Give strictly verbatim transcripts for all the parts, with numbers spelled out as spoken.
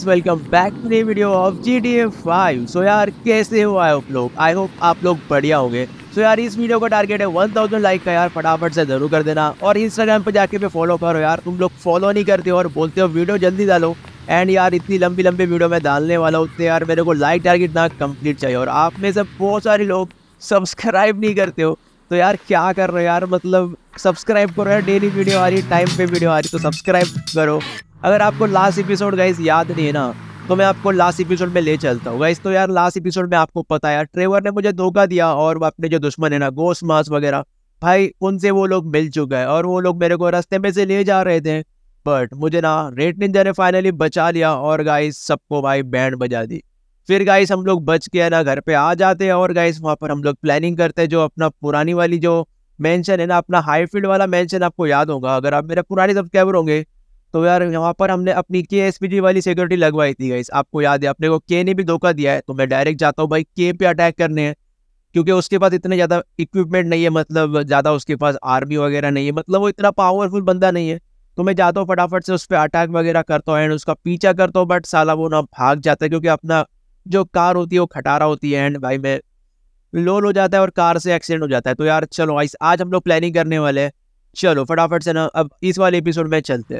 Guys, welcome back to the video of G T A five. So यार, कैसे हो आप लोग? आई होप आप लोग बढ़िया होंगे। सो यार, इस वीडियो का टारगेट है वन थाउज़ेंड लाइक का। यार फटाफट से जरूर कर देना और इंस्टाग्राम पे जाके भी फॉलो करो। यार तुम लोग फॉलो नहीं करते हो और बोलते हो वीडियो जल्दी डालो। एंड यार इतनी लंबी लंबी वीडियो मैं डालने वाला हूँ, उतने यार मेरे को लाइक टारगेट ना कंप्लीट चाहिए। और आप में से बहुत सारे लोग सब्सक्राइब नहीं करते हो, तो यार क्या कर रहे हो यार? मतलब सब्सक्राइब करो यार, डेली वीडियो आ रही है, टाइम पे वीडियो आ रही है, तो सब्सक्राइब करो। अगर आपको लास्ट एपिसोड गाइस याद नहीं है ना, तो मैं आपको लास्ट एपिसोड में ले चलता हूँ गाइस। तो यार लास्ट एपिसोड में आपको पता है यार, ट्रेवर ने मुझे धोखा दिया और वो अपने जो दुश्मन है ना, गोस्ट मास वगैरह, भाई उनसे वो लोग मिल चुका है और वो लोग मेरे को रास्ते में से ले जा रहे थे। बट मुझे ना रेड निंजा ने फाइनली बचा लिया और गाइस सबको भाई बैंड बजा दी। फिर गाइस हम लोग बच के ना घर पे आ जाते हैं और गाइस वहाँ पर हम लोग प्लानिंग करते हैं, जो अपना पुरानी वाली जो मेंशन है ना, अपना हाईफील्ड वाला मेंशन, आपको याद होगा अगर आप मेरे पुराने सब्सक्राइबर होंगे। तो यार यहाँ पर हमने अपनी के एस पी जी वाली सिक्योरिटी लगवाई थी गाइस, आपको याद है? अपने को के ने भी धोखा दिया है, तो मैं डायरेक्ट जाता हूँ भाई के पे अटैक करने हैं, क्योंकि उसके पास इतने ज़्यादा इक्विपमेंट नहीं है, मतलब ज़्यादा उसके पास आर्मी वगैरह नहीं है, मतलब वो इतना पावरफुल बंदा नहीं है। तो मैं जाता हूँ फटाफट से उस पर अटैक वगैरह करता हूँ एंड उसका पीछा करता हूँ, बट साला वो ना भाग जाता है, क्योंकि अपना जो कार होती है वो खटारा होती है एंड भाई मैं लोल हो जाता है और कार से एक्सीडेंट हो जाता है। तो यार चलो आज आज हम लोग प्लानिंग करने वाले हैं। चलो फटाफट से ना अब इस वाले एपिसोड में चलते हैं।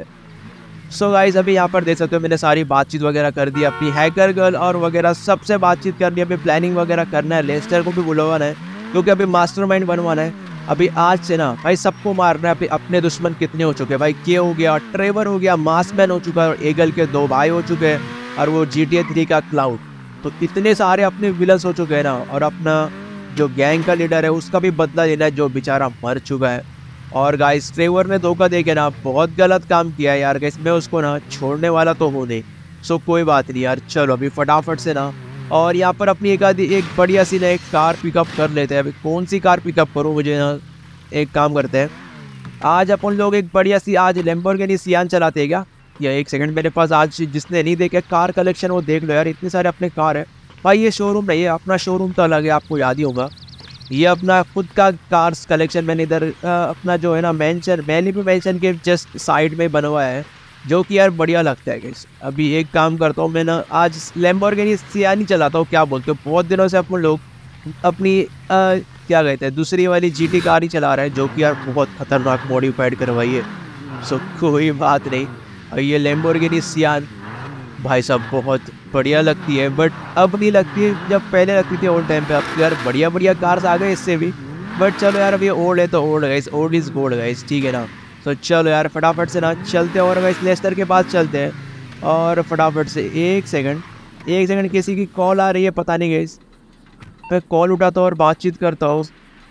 सो गाइस, अभी यहाँ पर देख सकते हो मैंने सारी बातचीत वगैरह कर दी, अपनी हैकर गर्ल और वगैरह सबसे बातचीत कर दी। अभी प्लानिंग वगैरह करना है, लेस्टर को भी बुलवाना है, क्योंकि अभी मास्टरमाइंड बनवाना है। अभी आज से ना भाई सबको मारना है। अभी अपने दुश्मन कितने हो चुके हैं भाई? के हो गया, ट्रेवर हो गया, मास्कमैन हो चुका है और एगल के दो भाई हो चुके हैं और वो जी टी ए थ्री का क्लाउड। तो इतने सारे अपने विलन्स हो चुके हैं ना, और अपना जो गैंग का लीडर है उसका भी बदला लेना है, जो बेचारा मर चुका है। और गाइस ट्रेवर ने धोखा दे के ना बहुत गलत काम किया है यार गाइस, मैं उसको ना छोड़ने वाला तो हूँ नहीं। सो कोई बात नहीं यार, चलो अभी फटाफट से ना और यहाँ पर अपनी एक आधी एक बढ़िया सी ना एक कार पिकअप कर लेते हैं। अभी कौन सी कार पिकअप करूँ मुझे ना, एक काम करते हैं, आज अपन लोग एक बढ़िया सी आज लैम्बोर्गिनी सियान चलाते हैं क्या? या एक सेकंड, मेरे पास आज जिसने नहीं देखे कार कलेक्शन वो देख लो यार, इतने सारे अपने कार है भाई। ये शोरूम नहीं है, अपना शोरूम तो अलग है, आपको याद ही होगा। ये अपना खुद का कार्स कलेक्शन मैंने इधर अपना जो है ना मेंशन मैंने भी मेंशन के जस्ट साइड में बनवाया है, जो कि यार बढ़िया लगता है गाइस। अभी एक काम करता हूँ मैं ना, आज लैम्बोर्गिनी सियान ही चलाता हूँ। क्या बोलते हो? बहुत दिनों से अपन लोग अपनी आ, क्या कहते हैं, दूसरी वाली जी टी कार ही चला रहे हैं, जो कि यार बहुत खतरनाक मॉडिफाइड करवाई है। सो कोई बात नहीं। और ये लैम्बोर्गिनी सियान भाई साहब बहुत बढ़िया लगती है, बट अब नहीं लगती है, जब पहले लगती थी ओल्ड टाइम पे। अब तो यार बढ़िया बढ़िया कार्स आ गए इससे भी, बट चलो यार अब ये ओल्ड है तो old guys, old is gold guys, ठीक है ना? तो चलो यार फटाफट से ना चलते हैं और गाइस लेस्टर के पास चलते हैं। और फटाफट से एक सेकंड एक सेकंड किसी की कॉल आ रही है, पता नहीं गाइस, मैं कॉल उठाता हूँ और बातचीत करता हूँ।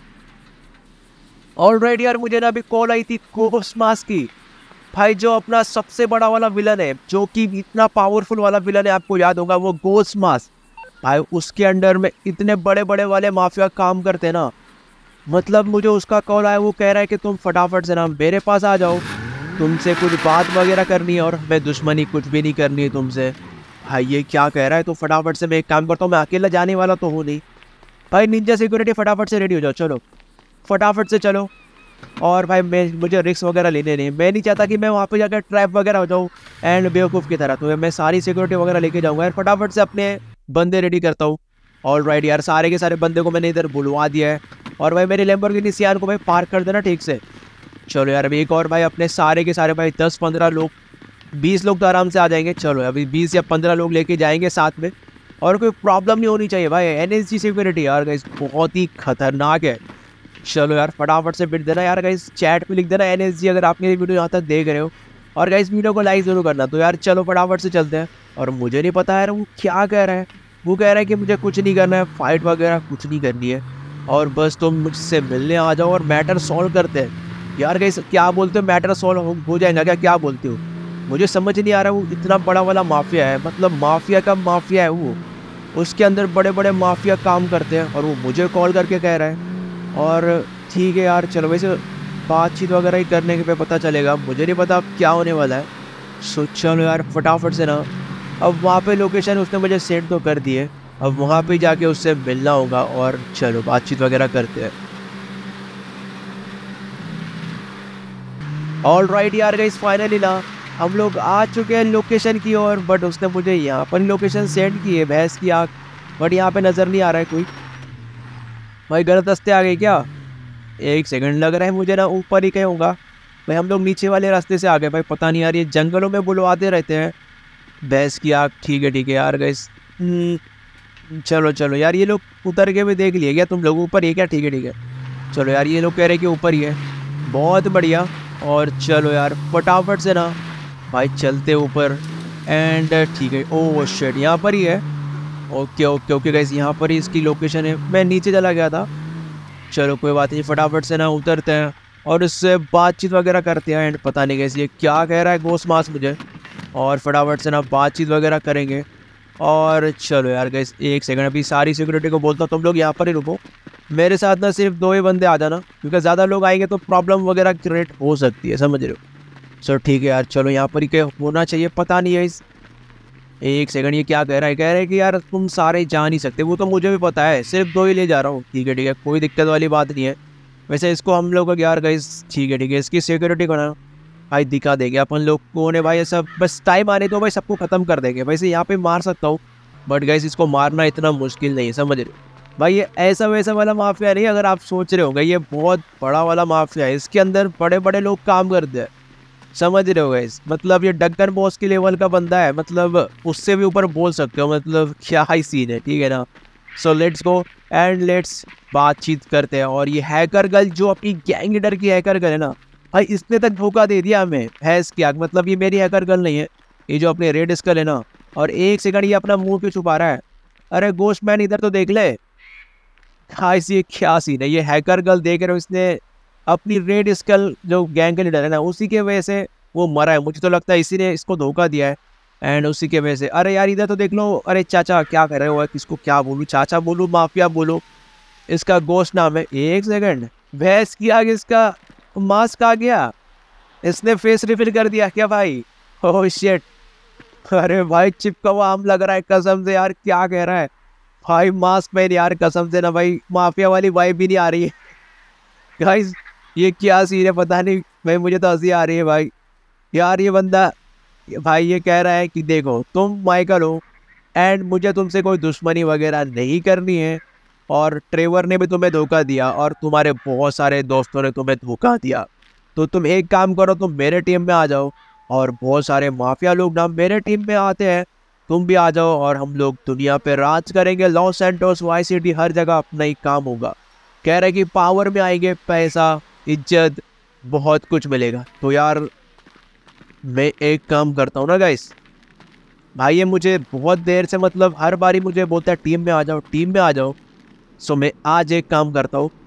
ऑलराइट यार, मुझे ना अभी कॉल आई थी गोस्ट मास की भाई, जो अपना सबसे बड़ा वाला विलन है, जो कि इतना पावरफुल वाला विलन है, आपको याद होगा वो गोस्ट मास भाई। उसके अंडर में इतने बड़े बड़े वाले माफिया काम करते हैं ना, मतलब मुझे उसका कॉल आया, वो कह रहा है कि तुम फटाफट से ना मेरे पास आ जाओ, तुमसे कुछ बात वगैरह करनी है और हमें दुश्मनी कुछ भी नहीं करनी है तुमसे। भाई ये क्या कह रहा है? तो फटाफट से मैं एक काम करता हूँ, मैं अकेला जाने वाला तो हूँ नहीं भाई। निंजा सिक्योरिटी फटाफट से रेडी हो जाओ, चलो फटाफट से चलो। और भाई मैं मुझे रिस्क वगैरह लेने नहीं, मैं नहीं चाहता कि मैं वहाँ पे जाकर ट्रैप वगैरह हो जाऊँ एंड बेवकूफ़ की तरह। तो मैं सारी सिक्योरिटी वगैरह लेके जाऊँगा यार, फटाफट से अपने बंदे रेडी करता हूँ। ऑल राइट यार, सारे के सारे बंदे को मैंने इधर बुलवा दिया है और भाई मेरे लैम्बोर्गिनी सियान को भाई पार्क कर देना ठीक से। चलो यार अभी एक और भाई अपने सारे के सारे भाई दस पंद्रह लोग, बीस लोग तो आराम से आ जाएंगे। चलो अभी बीस या पंद्रह लोग लेके जाएंगे साथ में, और कोई प्रॉब्लम नहीं होनी चाहिए भाई। एन एस जी सिक्योरिटी यार गाइस बहुत ही खतरनाक है। चलो यार फटाफट से बिट देना यार गाइस, चैट पे लिख देना एन एस जी अगर आप मेरी वीडियो यहाँ तक देख रहे हो, और गाइस वीडियो को लाइक जरूर करना। तो यार चलो फटाफट से चलते हैं। और मुझे नहीं पता यार वो क्या कह रहा है, वो कह रहा है कि मुझे कुछ नहीं करना है, फाइट वगैरह कुछ नहीं करनी है, और बस तुम मुझसे मिलने आ जाओ और मैटर सॉल्व करते हैं। यार गाइस क्या बोलते हो, मैटर सॉल्व हो जाएगा क्या? क्या बोलते हो? मुझे समझ नहीं आ रहा। वो इतना बड़ा वाला माफिया है, मतलब माफिया का माफिया है वो, उसके अंदर बड़े बड़े माफिया काम करते हैं और वो मुझे कॉल करके कह रहा है। और ठीक है यार, चलो वैसे बातचीत वगैरह ही करने के पे पता चलेगा, मुझे नहीं पता अब क्या होने वाला है। सो चलो यार फटाफट से ना अब वहाँ पे लोकेशन उसने मुझे सेंड तो कर दी है, अब वहाँ पे जाके उससे मिलना होगा और चलो बातचीत वगैरह करते हैं। ऑल राइट यार गाइस, फाइनली ना हम लोग आ चुके हैं लोकेशन की ओर, बट उसने मुझे यहाँ पर लोकेशन सेंड की है भैंस की आँख, बट यहाँ पे नज़र नहीं आ रहा है कोई। भाई गलत रास्ते आ गए क्या? एक सेकंड, लग रहा है मुझे ना ऊपर ही कहीं होगा। भाई हम लोग नीचे वाले रास्ते से आ गए भाई, पता नहीं यार, ये जंगलों में बुलवाते रहते हैं। भैंस की आँख, ठीक है ठीक है यार गाइस। चलो चलो यार, ये लोग उतर के भी देख लिए क्या तुम लोग? ऊपर ही है क्या? ठीक है ठीक है, चलो यार, ये लोग कह रहे हैं कि ऊपर ही है, बहुत बढ़िया। और चलो यार फटाफट से ना भाई चलते ऊपर। एंड ठीक है, ओह शिट, यहाँ पर ही है। ओके ओके ओके गाइस, यहाँ पर ही इसकी लोकेशन है। मैं नीचे चला गया था। चलो कोई बात नहीं, फटाफट से ना उतरते हैं और उससे बातचीत वगैरह करते हैं। एंड पता नहीं कैसे ये क्या कह रहा है गोस मास मुझे, और फटाफट से ना बातचीत वगैरह करेंगे। और चलो यार गाइस, एक सेकंड, अभी सारी सिक्योरिटी को बोलता हूँ तुम लोग यहाँ पर ही रुको, मेरे साथ ना सिर्फ दो ही बंदे आ जाना, क्योंकि ज़्यादा लोग आएंगे तो प्रॉब्लम वगैरह क्रिएट हो सकती है, समझ रहे हो। सो ठीक है यार, चलो यहाँ पर ही क्या होना चाहिए, पता नहीं है इस। एक सेकंड, ये क्या कह रहा है? कह रहा है कि यार तुम सारे जा नहीं सकते। वो तो मुझे भी पता है, सिर्फ दो ही ले जा रहा हूँ। ठीक है ठीक है, कोई दिक्कत वाली बात नहीं है। वैसे इसको हम लोग यार गाइस, ठीक है ठीक है, इसकी सिक्योरिटी को ना भाई दिखा देंगे अपन लोग को ने भाई, सब बस टाइम आने तो भाई सबको ख़त्म कर देंगे। वैसे यहाँ पे मार सकता हूँ, बट गाइस इसको मारना इतना मुश्किल नहीं है, समझ रहे हो भाई। ये ऐसा वैसा वाला माफिया नहीं, अगर आप सोच रहे होंगे, ये बहुत बड़ा वाला माफिया है। इसके अंदर बड़े बड़े लोग काम करते हैं, समझ रहे हो गाइस। मतलब ये डक्कन बॉस के लेवल का बंदा है, मतलब उससे भी ऊपर बोल सकते हो। मतलब क्या ही सीन है, ठीक है ना। So let's go and let's बातचीत करते हैं। और ये हैकर गर्ल जो अपनी गैंग लीडर की हैकर गर्ल है ना भाई, इसने तक धोखा दे दिया हमें। भैंस की आग, मतलब ये मेरी हैकर गर्ल नहीं है, ये जो अपने रेड स्कल है ना। और एक सेकंड, ये अपना मुंह क्यों छुपा रहा है? अरे गोश्त मैन इधर तो देख ले। हाँ, इसी क्या सीन है, ये हैकर गर्ल देख रहे हो, इसने अपनी रेड स्कल जो गैंग का लीडर है ना, उसी के वजह से वो मरा है। मुझे तो लगता है इसी ने इसको धोखा दिया है, एंड उसी के वजह से। अरे यार इधर तो देख लो। अरे चाचा क्या कर रहे हो? किसको क्या बोलूँ, चाचा बोलूँ माफिया बोलूँ? इसका गोश्त नाम है। एक सेकंड, भैंस की आगे इसका मास्क आ गया, इसने फेस रिफिल कर दिया क्या भाई? ओह शिट, अरे भाई चिपका हुआ आम लग रहा है कसम से यार। क्या कह रहा है भाई? मास्क में यार कसम से ना भाई, माफिया वाली वाइब भी नहीं आ रही है गाइस। ये क्या सीन है पता नहीं भाई, मुझे तो हंसी आ रही है भाई। यार ये बंदा भाई ये कह रहा है कि देखो तुम माइकल हो, एंड मुझे तुमसे कोई दुश्मनी वगैरह नहीं करनी है, और ट्रेवर ने भी तुम्हें धोखा दिया, और तुम्हारे बहुत सारे दोस्तों ने तुम्हें धोखा दिया। तो तुम एक काम करो, तुम मेरे टीम में आ जाओ, और बहुत सारे माफिया लोग ना मेरे टीम में आते हैं, तुम भी आ जाओ, और हम लोग दुनिया पे राज करेंगे। लॉस सैंटोस, वाई सिटी, हर जगह अपना ही काम होगा। कह रहे कि पावर में आएंगे, पैसा, इज्जत, बहुत कुछ मिलेगा। तो यार मैं एक काम करता हूँ ना गाइस, भाई ये मुझे बहुत देर से, मतलब हर बारी मुझे बोलता है टीम में आ जाओ, टीम में आ जाओ। सो मैं आज एक काम करता हूँ।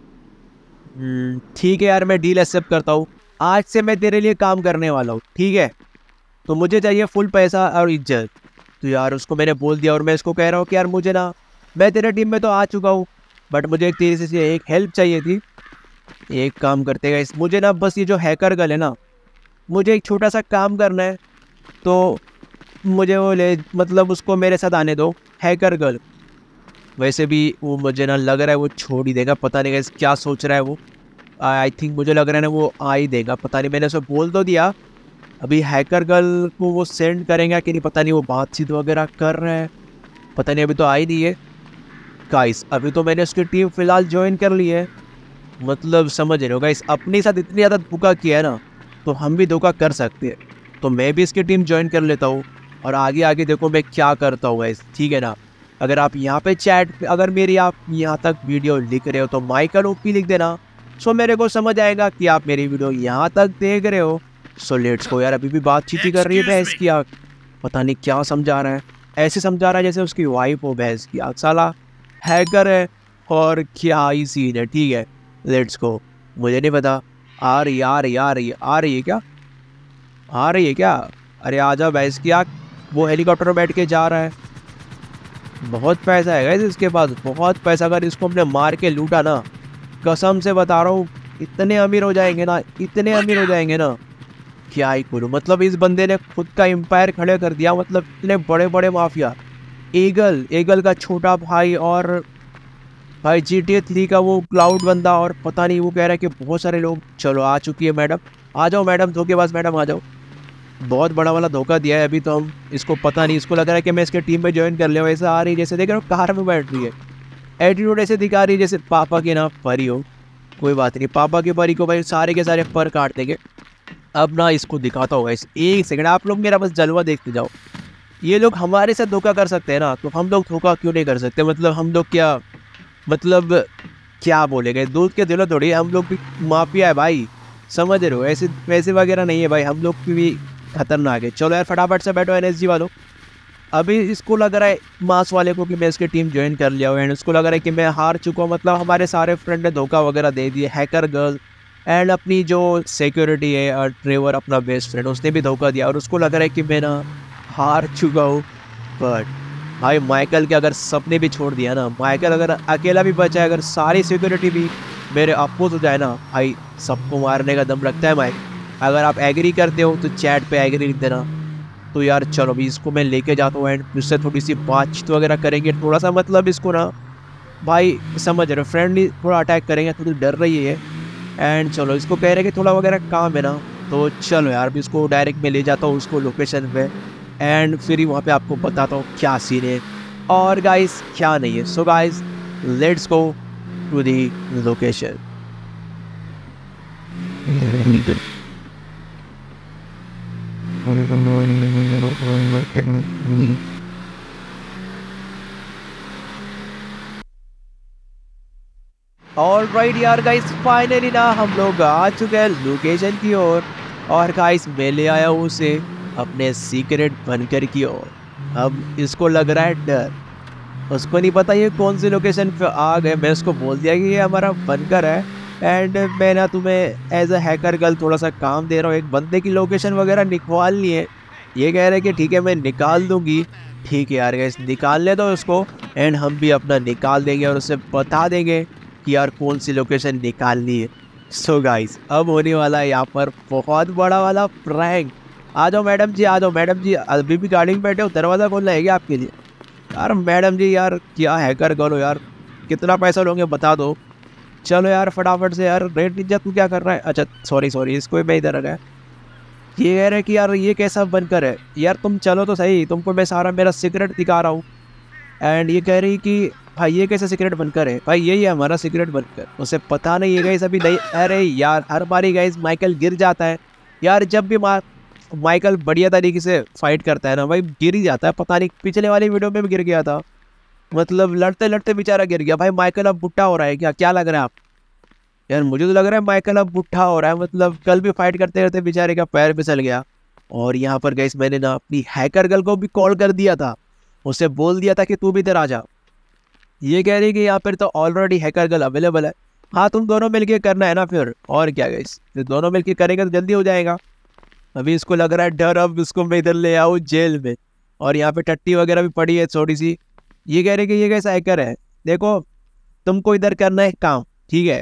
ठीक है यार, मैं डील एक्सेप्ट करता हूँ। आज से मैं तेरे लिए काम करने वाला हूँ, ठीक है? तो मुझे चाहिए फुल पैसा और इज्जत। तो यार उसको मैंने बोल दिया, और मैं इसको कह रहा हूँ कि यार मुझे ना, मैं तेरे टीम में तो आ चुका हूँ, बट मुझे एक तेरे से एक हेल्प चाहिए थी। एक काम करते हैं, मुझे ना बस ये जो हैकर गर्ल है ना, मुझे एक छोटा सा काम करना है, तो मुझे वो ले, मतलब उसको मेरे साथ आने दो, हैकर गर्ल। वैसे भी वो मुझे ना लग रहा है वो छोड़ ही देगा, पता नहीं कैसे क्या सोच रहा है वो। आई थिंक मुझे लग रहा है ना वो आ ही देगा, पता नहीं, मैंने उसे बोल तो दिया। अभी हैकर गर्ल को वो सेंड करेंगे कि नहीं पता नहीं, वो बातचीत वगैरह कर रहे हैं, पता नहीं, अभी तो आई नहीं है गाइस। अभी तो मैंने उसकी टीम फिलहाल ज्वाइन कर ली है, मतलब समझ रहे हो गाइस, अपने साथ इतनी ज़्यादा धोखा किया है ना, तो हम भी धोखा कर सकते हैं। तो मैं भी इसकी टीम ज्वाइन कर लेता हूँ, और आगे आगे देखो मैं क्या करता हूँ गाइस, ठीक है ना। अगर आप यहाँ पे चैट, अगर मेरी आप यहाँ तक वीडियो लिख रहे हो तो माइकल ओपी लिख देना, सो मेरे को समझ आएगा कि आप मेरी वीडियो यहाँ तक देख रहे हो। सो लेट्स गो यार, अभी भी बातचीत ही कर रही है भैंस की आँख, पता नहीं क्या समझा रहा है, ऐसे समझा रहा है जैसे उसकी वाइफ हो भैंस की आँख। साला हैकर है, और क्या ही सीन है। ठीक है लेट्स गो, मुझे नहीं पता। आ रही आ रही आ रही आ रही है क्या? आ रही है क्या? अरे आजा भैंस की आँख। वो हेलीकॉप्टर में बैठ के जा रहा है, बहुत पैसा है गाइस इसके पास, बहुत पैसा। अगर इसको हमने मार के लूटा ना, कसम से बता रहा हूँ, इतने अमीर हो जाएंगे ना, इतने अमीर हो जाएंगे ना, क्या ही बोलूं। मतलब इस बंदे ने खुद का एम्पायर खड़े कर दिया, मतलब इतने बड़े बड़े माफिया। ईगल, ईगल का छोटा भाई, और भाई जी टी ए थ्री का वो क्लाउड बंदा, और पता नहीं वो कह रहा है कि बहुत सारे लोग। चलो आ चुकी है मैडम, आ जाओ मैडम, धोखेबाज मैडम आ जाओ। बहुत बड़ा वाला धोखा दिया है अभी तो हम इसको पता नहीं, इसको लग रहा है कि मैं इसके टीम में ज्वाइन कर लिया हूँ। ऐसा आ रही है जैसे देख रहे हो कार में बैठ रही है, एटीट्यूड ऐसे दिखा रही है जैसे पापा की ना परी हो। कोई बात नहीं, पापा की परी को भाई सारे के सारे पर काट देंगे। अब ना इसको दिखाता होगा इस एक सेकंड, आप लोग मेरा बस जलवा देखते जाओ। ये लोग हमारे साथ धोखा कर सकते हैं ना, तो हम लोग धोखा क्यों नहीं कर सकते? मतलब हम लोग क्या, मतलब क्या बोलेंगे, दूध के दिलो थोड़ी, हम लोग भी माफिया है भाई, समझ रहे हो? ऐसे पैसे वगैरह नहीं है भाई, हम लोग की भी खतरनाक है। चलो यार फटाफट से बैठो एनएसजी वालों। अभी इसको लग रहा है मास वाले को कि मैं इसकी टीम ज्वाइन कर लिया हूँ, एंड उसको लग रहा है कि मैं हार चुका हूँ। मतलब हमारे सारे फ्रेंड ने धोखा वगैरह दे दिए, हैकर गर्ल एंड अपनी जो सिक्योरिटी है और ट्रेवर अपना बेस्ट फ्रेंड, उसने भी धोखा दिया और उसको लग रहा है कि मैं ना हार चुका हूँ। बट भाई माइकल के अगर सपने भी छोड़ दिया ना, माइकल अगर अकेला भी बचा है, अगर सारी सिक्योरिटी भी मेरे अपोज हो जाए ना, भाई सबको मारने का दम रखता है माइक। अगर आप एग्री करते हो तो चैट पे एग्री लिख देना। तो यार चलो अभी इसको मैं लेके जाता हूँ एंड उससे थोड़ी सी बातचीत वगैरह करेंगे, थोड़ा सा मतलब इसको ना भाई समझ रहे हो फ्रेंडली थोड़ा अटैक करेंगे, थोड़ी डर रही है। एंड चलो इसको कह रहे हैं कि थोड़ा वगैरह काम है ना, तो चलो यार अभी इसको डायरेक्ट मैं ले जाता हूँ उसको लोकेशन पे, एंड फिर ही वहाँ पे आपको बताता हूँ क्या सीन है और गाइस क्या नहीं है। So guys let's go to the location. All right यार गाइस, फाइनली ना हम लोग आ चुके हैं लोकेशन की ओर, और गाइस मैं ले आया हूँ उसे अपने सीक्रेट बंकर की ओर। अब इसको लग रहा है डर, उसको नहीं पता ये कौन सी लोकेशन पे आ गए। मैं उसको बोल दिया कि ये हमारा बंकर है एंड मैं ना तुम्हें एज अ हैकर गर्ल थोड़ा सा काम दे रहा हूँ, एक बंदे की लोकेशन वगैरह निकालनी है। ये कह रहे हैं कि ठीक है मैं निकाल दूंगी। ठीक है यार गाइस निकाल ले दो उसको, एंड हम भी अपना निकाल देंगे और उसे बता देंगे कि यार कौन सी लोकेशन निकालनी है। सो गाइस अब होने वाला है यहाँ पर बहुत बड़ा वाला प्रैंक। आ जाओ मैडम जी, आ जाओ मैडम जी, अभी भी गाड़ी में बैठे हो, दरवाज़ा खोलना है क्या आपके लिए? यार मैडम जी यार क्या हैकर करो यार, कितना पैसा लोगे बता दो। चलो यार फटाफट से यार। रेड निंजा तू क्या कर रहा है? अच्छा सॉरी सॉरी, इसको मैं इधर रखा है। ये कह रहे हैं कि यार ये कैसा बनकर है यार, तुम चलो तो सही, तुमको मैं सारा मेरा सीक्रेट दिखा रहा हूँ। एंड ये कह रही कि भाई ये कैसा सीक्रेट बनकर है? भाई यही है हमारा सीक्रेट बनकर, उसे पता नहीं है गाइस अभी नहीं। अरे यार हर बारी गाइस माइकल गिर जाता है यार, जब भी मार माइकल बढ़िया तरीके से फाइट करता है ना भाई गिर ही जाता है। पता नहीं पिछले वाली वीडियो में भी गिर गया था, मतलब लड़ते लड़ते बेचारा गिर गया। भाई माइकल अब बुढ़ा हो रहा है क्या? क्या लग रहा है आप? यार मुझे तो लग रहा है माइकल अब बुढ़ा हो रहा है, मतलब कल भी फाइट करते रहते बेचारे का पैर फिसल गया। और यहाँ पर गाइस मैंने ना अपनी हैकर गर्ल को भी कॉल कर दिया था, उसे बोल दिया था कि तू भी इधर आ जा। ये कह रही कि यहाँ पर तो ऑलरेडी हैकर गर्ल अवेलेबल है। हाँ तुम दोनों मिलके करना है ना फिर, और क्या गाइस फिर दोनों मिलके करेंगे तो जल्दी हो जाएगा। अभी इसको लग रहा है डर, अब इसको मैं इधर ले आऊँ जेल में। और यहाँ पे टट्टी वगैरह भी पड़ी है थोड़ी सी। ये कह रहे कि ये कैसा हैकर है, देखो तुमको इधर करना है काम, ठीक है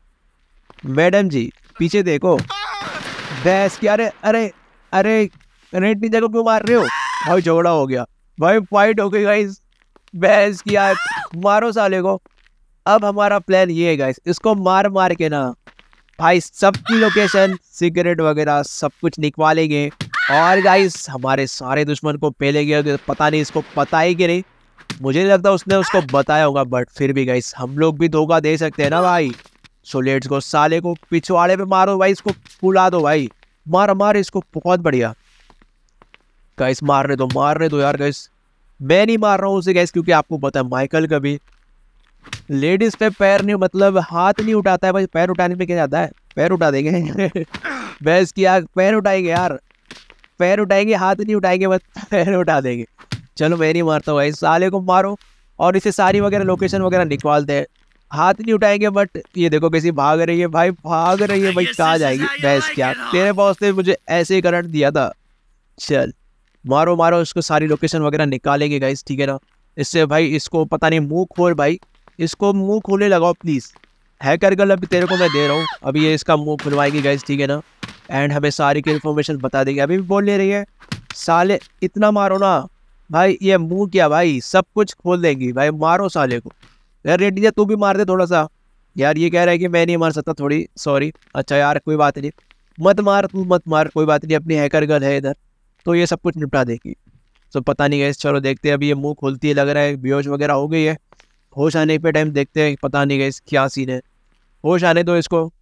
मैडम जी पीछे देखो। भैंस की, अरे अरे अरे रेड निंजा को क्यों मार रहे हो? भाई झगड़ा हो गया, भाई फाइट हो गई गाइस। भैंस की यार मारो साले को। अब हमारा प्लान ये है गाइस, इसको मार मार के ना भाई सबकी लोकेशन सिगरेट वगैरह सब कुछ निकवालेंगे, और गाइस हमारे सारे दुश्मन को पेलेंगे। पता नहीं इसको पता है कि नहीं, मुझे नहीं लगता उसने उसको बताया होगा, बट फिर भी गाइस हम लोग भी धोखा दे सकते हैं ना भाई। सो लेट्स गो, साले को पिछवाड़े पे मारो भाई, इसको फुला दो भाई, मार मार इसको, बहुत बढ़िया गाइस। मारने दो मारने दो यार गाइस, मैं नहीं मार रहा हूँ उसे गाइस, क्योंकि आपको पता है माइकल कभी लेडीज पे पैर नहीं, मतलब हाथ नहीं उठाता है भाई। पैर उठाने में क्या जाता है, पैर उठा देंगे भैंस की आग, पैर उठाएंगे यार, पैर उठाएंगे हाथ नहीं उठाएंगे, बस पैर उठा देंगे। चलो मैं नहीं मारता हूँ भाई, साले को मारो और इसे सारी वगैरह लोकेशन वगैरह निकालते हैं। हाथ नहीं उठाएंगे, बट ये देखो कैसी भाग रही है भाई, भाग रही है भाई, कहाँ जाएगी भैंस क्या? तेरे बॉस ने मुझे ऐसे ही करंट दिया था। चल मारो मारो इसको, सारी लोकेशन वगैरह निकालेंगे गाइस, ठीक है ना। इससे भाई इसको पता नहीं मुंह खोल भाई, इसको मुंह खोलने लगाओ प्लीज़। हैकर गर्ल अभी तेरे को मैं दे रहा हूँ, अभी ये इसका मुंह खुलवाएगी गाइस, ठीक है ना। एंड हमें सारी की इन्फॉर्मेशन बता देंगे, अभी भी बोल ले रही है। साले इतना मारो ना भाई, ये मुंह क्या भाई, सब कुछ खोल देंगी भाई, मारो साले को। यार रेड निंजा तू भी मार दे थोड़ा सा। यार ये कह रहा है कि मैं नहीं मार सकता, थोड़ी सॉरी। अच्छा यार कोई बात नहीं, मत मार तू मत मार, कोई बात नहीं, अपनी हैकर गर्ल है इधर तो ये सब कुछ निपटा देगी। तो पता नहीं गैस, चलो देखते हैं। अभी ये मुंह खोलती है, लग रहा है बेहोश वगैरह हो गई है। होश आने पे टाइम देखते हैं, पता नहीं गैस क्या सीन है। होश आने दो इसको।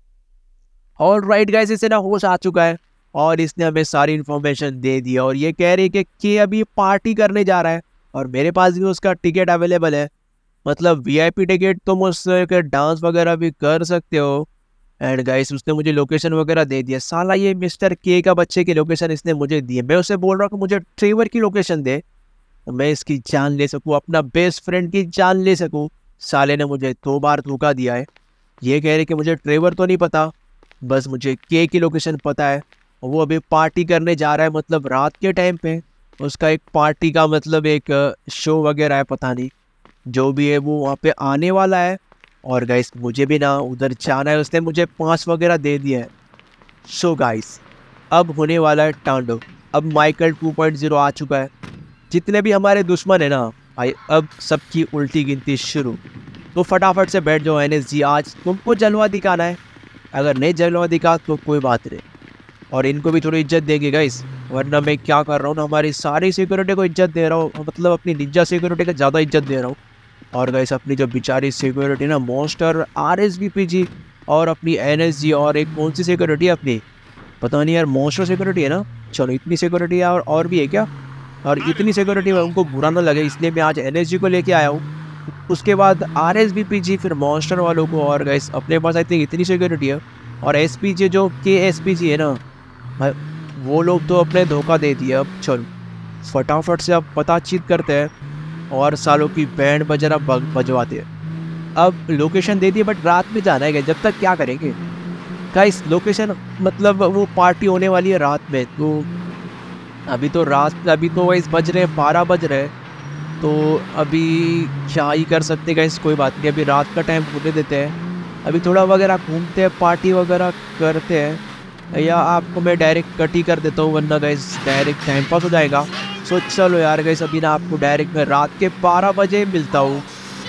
ऑल राइट गाइस, इसे ना होश आ चुका है और इसने हमें सारी इन्फॉर्मेशन दे दी और ये कह रही है कि, कि अभी पार्टी करने जा रहा है और मेरे पास भी उसका टिकट अवेलेबल है, मतलब वीआईपी टिकट। तुम उससे डांस वगैरह भी कर सकते हो। एंड गाइस उसने मुझे लोकेशन वगैरह दे दिया। साला ये मिस्टर के का बच्चे की लोकेशन इसने मुझे दी है। मैं उसे बोल रहा हूँ कि मुझे ट्रेवर की लोकेशन दे तो मैं इसकी जान ले सकूँ, अपना बेस्ट फ्रेंड की जान ले सकूँ। साले ने मुझे दो बार धोखा दिया है। ये कह रहे कि मुझे ट्रेवर तो नहीं पता, बस मुझे के की लोकेशन पता है। वो अभी पार्टी करने जा रहा है, मतलब रात के टाइम पे उसका एक पार्टी का मतलब एक शो वगैरह है, पता नहीं जो भी है वो वहाँ पे आने वाला है। और गाइस मुझे भी ना उधर जाना है, उसने मुझे पाँच वगैरह दे दिया है। सो गाइस अब होने वाला है टांडो। अब माइकल टू पॉइंट ज़ीरो आ चुका है। जितने भी हमारे दुश्मन है ना भाई, अब सबकी उल्टी गिनती शुरू। तो फटाफट से बैठ जाओ एनएस जी, आज तुमको जलवा दिखाना है। अगर नहीं जलवा दिखा तो कोई बात नहीं, और इनको भी थोड़ी इज्जत देंगे गाइस, वरना मैं क्या कर रहा हूँ ना, हमारी सारी सिक्योरिटी को इज्जत दे रहा हूँ, मतलब अपनी निंजा सिक्योरिटी का ज़्यादा इज्जत दे रहा हूँ। और गाइस अपनी जो बेचारी सिक्योरिटी ना, मॉन्स्टर, आरएसवीपीजी और अपनी एनएसजी और एक कौन सी सिक्योरिटी है अपनी, पता नहीं यार, मॉन्स्टर सिक्योरिटी है ना। चलो इतनी सिक्योरिटी है और, और भी है क्या, और इतनी सिक्योरिटी में उनको बुरा ना लगे इसलिए मैं आज एनएसजी को लेके आया हूँ। उसके बाद आरएसवीपीजी, फिर मॉन्स्टर वालों को, और गाइस अपने पास आई थिंक इतनी सिक्योरिटी है। और एसपीजी जो के एसपीजी है ना भाई, वो लोग तो अपने धोखा दे दिए। अब चलो फटाफट से अब बातचीत करते हैं और सालों की बैंड बजना बजवाते हैं। अब लोकेशन दे दी बट रात में जाना है, जब तक क्या करेंगे गाइस। लोकेशन मतलब वो पार्टी होने वाली है रात में, तो अभी तो रात अभी तो वाइस बज रहे हैं बारह बज रहे हैं, तो अभी क्या ही कर सकते गाइस, कोई बात नहीं, अभी रात का टाइम होने देते हैं। अभी थोड़ा वगैरह घूमते हैं, पार्टी वगैरह करते हैं, या आपको मैं डायरेक्ट कट ही कर देता हूँ, वरना गाइस डायरेक्ट टाइम पास हो जाएगा। सो चलो यार गाइस, अभी ना आपको डायरेक्ट मैं रात के बारह बजे मिलता हूँ।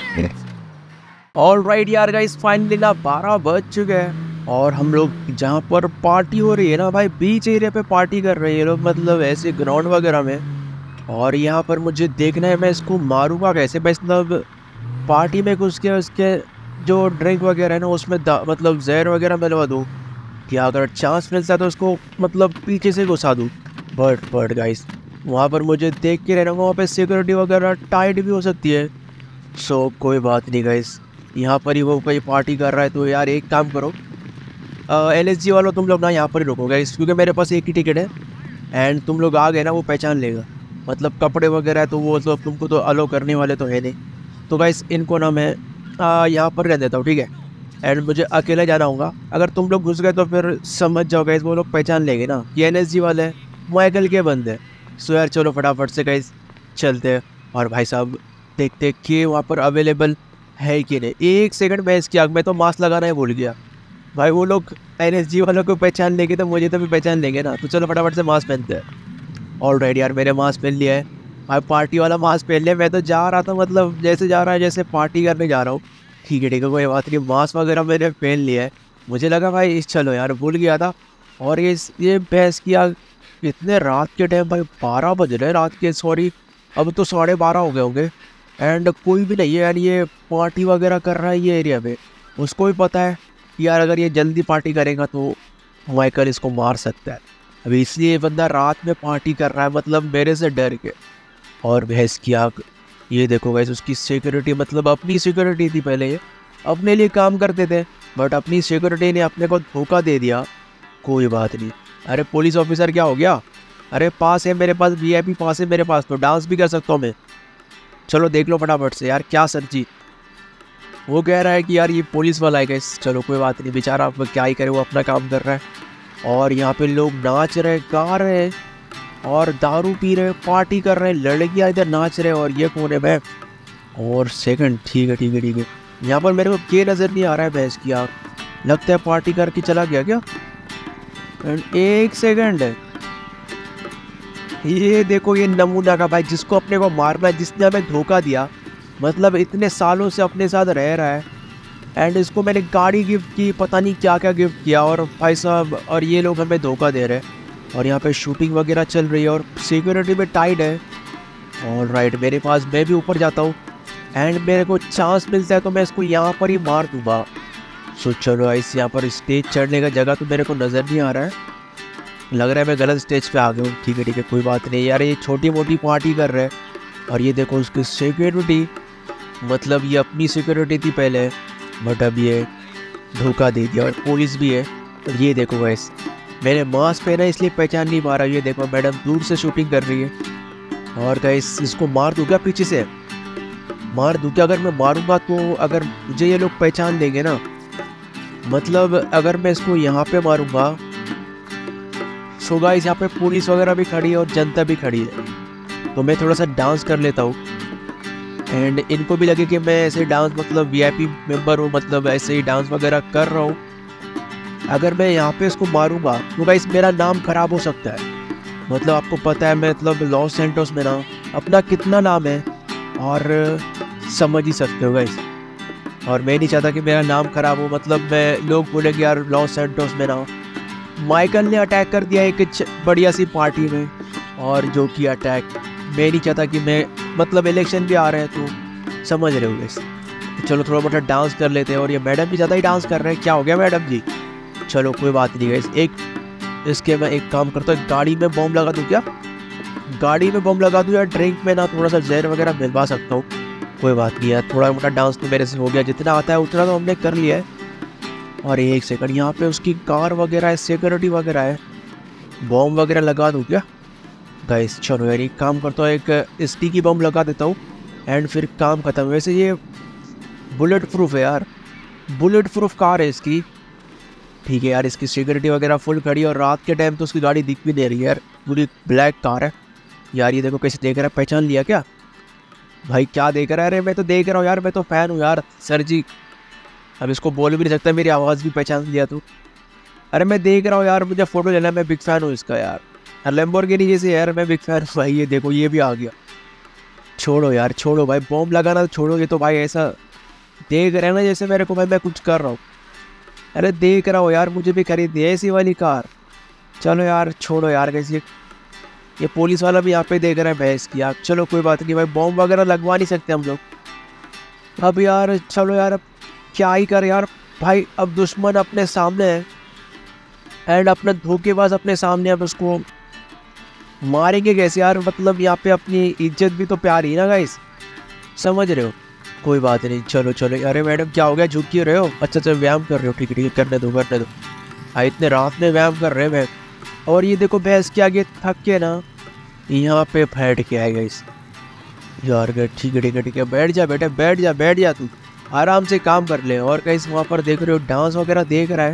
ऑल राइट यार गाइस, फाइनली ना बारह बज चुके हैं और हम लोग जहाँ पर पार्टी हो रही है ना भाई, बीच एरिया पे पार्टी कर रहे हैं ये लोग, मतलब ऐसे ग्राउंड वगैरह में। और यहाँ पर मुझे देखना है मैं इसको मारूंगा कैसे, मतलब पार्टी में घुस के उसके जो ड्रिंक वगैरह है ना उसमें मतलब जहर वगैरह मिलवा दूँ, या अगर चांस मिलता है तो उसको मतलब पीछे से घुसा दूँ। बट बट गाइस वहाँ पर मुझे देख के रहना, वहाँ पे सिक्योरिटी वगैरह टाइट भी हो सकती है। सो कोई बात नहीं गाइस, यहाँ पर ही वो कोई पार्टी कर रहा है, तो यार एक काम करो एल एस जी वालों, तुम लोग ना यहाँ पर ही रुको गाइस, क्योंकि मेरे पास एक ही टिकट है एंड तुम लोग आ गए ना वो पहचान लेगा, मतलब कपड़े वगैरह तो वो तो तुमको तो अलो करने वाले तो है नहीं। तो गाइस इनको ना मैं यहाँ पर रह देता हूँ, ठीक है, एंड मुझे अकेले जाना होगा। अगर तुम लोग घुस गए तो फिर समझ जाओ गाइस, वो लोग पहचान लेंगे ना ये एन एस जी वाले हैं, माइकल के बंदे। सो यार चलो फटाफट से गाइस चलते हैं। और भाई साहब देखते कि वहाँ पर अवेलेबल है कि नहीं। एक सेकंड मैं इसकी आग में तो मास्क लगाना ही भूल गया भाई, वो लोग एन एस जी वालों को पहचान लेंगे तो मुझे तो भी पहचान लेंगे ना। तो चलो फटाफट से मास्क पहनते हैं। ऑल राइट यार, मेरे मास्क पहन लिया है भाई, पार्टी वाला मास्क पहन लिया। मैं तो जा रहा था, मतलब जैसे जा रहा है जैसे पार्टी करने जा रहा हूँ। ठीक है ठीक है, कोई बात नहीं, मास्क वगैरह मैंने पहन लिया है। मुझे लगा भाई इस चलो यार भूल गया था। और ये ये भैंस की आग इतने रात के टाइम भाई, बारह बज रहे रात के, सॉरी अब तो साढ़े बारह हो गए होंगे। एंड कोई भी नहीं है यार, ये पार्टी वगैरह कर रहा है ये एरिया में। उसको भी पता है कि यार अगर ये जल्दी पार्टी करेगा तो माइकल इसको मार सकता है। अभी इसलिए बंदा रात में पार्टी कर रहा है, मतलब मेरे से डर के। और भैंस की आग ये देखो गाइस, उसकी सिक्योरिटी, मतलब अपनी सिक्योरिटी थी पहले, ये अपने लिए काम करते थे बट अपनी सिक्योरिटी ने अपने को धोखा दे दिया। कोई बात नहीं। अरे पुलिस ऑफिसर क्या हो गया, अरे पास है मेरे पास, वीआईपी पास है मेरे पास, तो डांस भी कर सकता हूँ मैं। चलो देख लो फटाफट से यार, क्या सर जी वो कह रहा है कि यार ये पुलिस वाला है गाइस। चलो कोई बात नहीं, बेचारा आप क्या ही करे, वो अपना काम कर रहा है। और यहाँ पे लोग नाच रहे, गा रहे हैं और दारू पी रहे, पार्टी कर रहे हैं, लड़कियाँ इधर नाच रहे। और ये कौन है भाई, और सेकंड, ठीक है ठीक है ठीक है। यहाँ पर मेरे को के नज़र नहीं आ रहा है भैंस की आग, लगता है पार्टी करके चला गया क्या। एक सेकंड, ये देखो ये नमूना का भाई, जिसको अपने को मारना है, जिसने हमें धोखा दिया, मतलब इतने सालों से अपने साथ रह रहा है एंड इसको मैंने गाड़ी गिफ्ट की, पता नहीं क्या क्या गिफ्ट किया, और भाई साहब और ये लोग हमें धोखा दे रहे हैं। और यहाँ पे शूटिंग वगैरह चल रही है और सिक्योरिटी भी टाइट है। ऑल राइट, मेरे पास, मैं भी ऊपर जाता हूँ एंड मेरे को चांस मिलता है तो मैं इसको यहाँ पर ही मार दूँगा। सो चलो इस यहाँ पर स्टेज चढ़ने का जगह तो मेरे को नज़र नहीं आ रहा है, लग रहा है मैं गलत स्टेज पे आ गया हूँ। ठीक है ठीक है, कोई बात नहीं यार, ये छोटी मोटी पार्टी कर रहे हैं। और ये देखो उसकी सिक्योरिटी, मतलब ये अपनी सिक्योरिटी थी पहले, बट अब ये धोखा दे दिया। और पुलिस भी है। और ये देखो गाइस, मैंने मास्क पहना इसलिए पहचान नहीं पा रहा। ये देखो मैडम दूर से शूटिंग कर रही है। और गाइस इसको मार दूँ क्या, पीछे से मार दूँ क्या? अगर मैं मारूंगा तो अगर मुझे ये लोग पहचान देंगे ना, मतलब अगर मैं इसको यहाँ पे मारूंगा। सो गाइस यहाँ पे पुलिस वगैरह भी खड़ी है और जनता भी खड़ी है, तो मैं थोड़ा सा डांस कर लेता हूँ एंड इनको भी लगे कि मैं ऐसे डांस, मतलब वीआईपी मेंबर हूँ, मतलब ऐसे ही डांस वगैरह कर रहा हूँ। अगर मैं यहाँ पे इसको मारूंगा तो गाइस मेरा नाम खराब हो सकता है। मतलब आपको पता है मतलब लॉस सैंटोस में ना अपना कितना नाम है, और समझ ही सकते हो गाइस। और मैं नहीं चाहता कि मेरा नाम खराब हो, मतलब मैं लोग बोलेंगे यार लॉस सैंटोस में ना माइकल ने अटैक कर दिया एक बढ़िया सी पार्टी में, और जो कि अटैक मैं नहीं चाहता कि मैं, मतलब इलेक्शन भी आ रहे हैं तो समझ रहे हो गाइस। चलो थोड़ा मोटा डांस कर लेते हैं। और ये मैडम भी ज़्यादा ही डांस कर रहे हैं, क्या हो गया मैडम जी? चलो कोई बात नहीं गाइस, एक इसके मैं एक काम करता हूँ, गाड़ी में बॉम्ब लगा दूँ क्या? गाड़ी में बॉम्ब लगा दूँ या ड्रिंक में ना थोड़ा सा जहर वगैरह मिलवा सकता हूँ। कोई बात नहीं यार, थोड़ा मोटा डांस तो मेरे से हो गया, जितना आता है उतना तो हमने कर लिया है। और एक सेकंड, यहाँ पे उसकी कार वगैरह है, सिक्योरिटी वगैरह है, बॉम्ब वगैरह लगा दूँ क्या गाइस? चलो यार एक काम करता हूँ, एक स्टिकी बॉम्ब लगा देता हूँ एंड फिर काम खत्म। वैसे ये बुलेट प्रूफ है यार, बुलेट प्रूफ कार है इसकी। ठीक है यार, इसकी सिक्योरिटी वगैरह फुल खड़ी है और रात के टाइम तो उसकी गाड़ी दिख भी नहीं रही है यार, पूरी ब्लैक कार है यार। ये देखो कैसे देख रहा है, पहचान लिया क्या भाई? क्या देख रहा है? अरे मैं तो देख रहा हूँ यार, मैं तो फ़ैन हूँ यार सर जी। अब इसको बोल भी नहीं सकता, मेरी आवाज़ भी पहचान लिया तू। अरे मैं देख रहा हूँ यार, मुझे फ़ोटो लेना, मैं बिग फ़ैन हूँ इसका यार, लैम्बोर्गिनी जैसे यार, मैं बिग फ़ैन हूँ भाई। ये देखो ये भी आ गया। छोड़ो यार छोड़ो भाई, बॉम्ब लगाना तो छोड़ो। ये तो भाई ऐसा देख रहे हैं ना जैसे मेरे को भाई मैं कुछ कर रहा हूँ। अरे देख रहा हो यार, मुझे भी खरीदी है ऐसी वाली कार। चलो यार छोड़ो यार, कैसी ये पुलिस वाला भी यहाँ पे देख रहा है भैंस की यार। चलो कोई बात नहीं भाई, बॉम्ब वगैरह लगवा नहीं सकते हम लोग अब यार। चलो यार अब क्या ही कर यार भाई, अब दुश्मन अपने सामने है एंड अपना धोखेबाज अपने सामने, अब उसको मारेंगे कैसे यार? मतलब यहाँ पे अपनी इज्जत भी तो प्यारी है ना गाइस, समझ रहे हो? कोई बात नहीं, चलो चलो। अरे मैडम क्या हो गया, झुक क्यों रहे हो? अच्छा अच्छा व्यायाम कर रहे हो, ठीक है ठीक है, करने दो करने दो। हाँ इतने रात में व्यायाम कर रहे हैं मैं। और ये देखो भैंस के आगे थक के ना यहाँ पे बैठ के आएगा इस यार। ठीक है ठीक है ठीक है, बैठ जा बेटा, बैठ जा बैठ जा, तू आराम से काम कर ले। और कहीं वहाँ पर देख रहे हो डांस वगैरह देख रहा है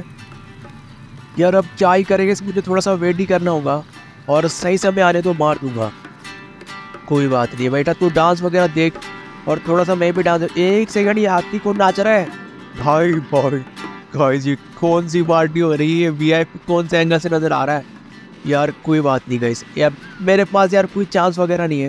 यार। अब क्या ही करेंगे, मुझे थोड़ा सा वेट ही करना होगा और सही समय आने तो मार दूंगा। कोई बात नहीं बेटा, तू डांस वगैरह देख और थोड़ा सा मैं भी डांस। एक सेकंड, ये हाथी कौन नाच रहा है भाई? भाई गाइस ये कौन सी पार्टी हो रही है? वीआईपी कौन से एंगल से नज़र आ रहा है यार? कोई बात नहीं गाइस, यार मेरे पास यार कोई चांस वगैरह नहीं है।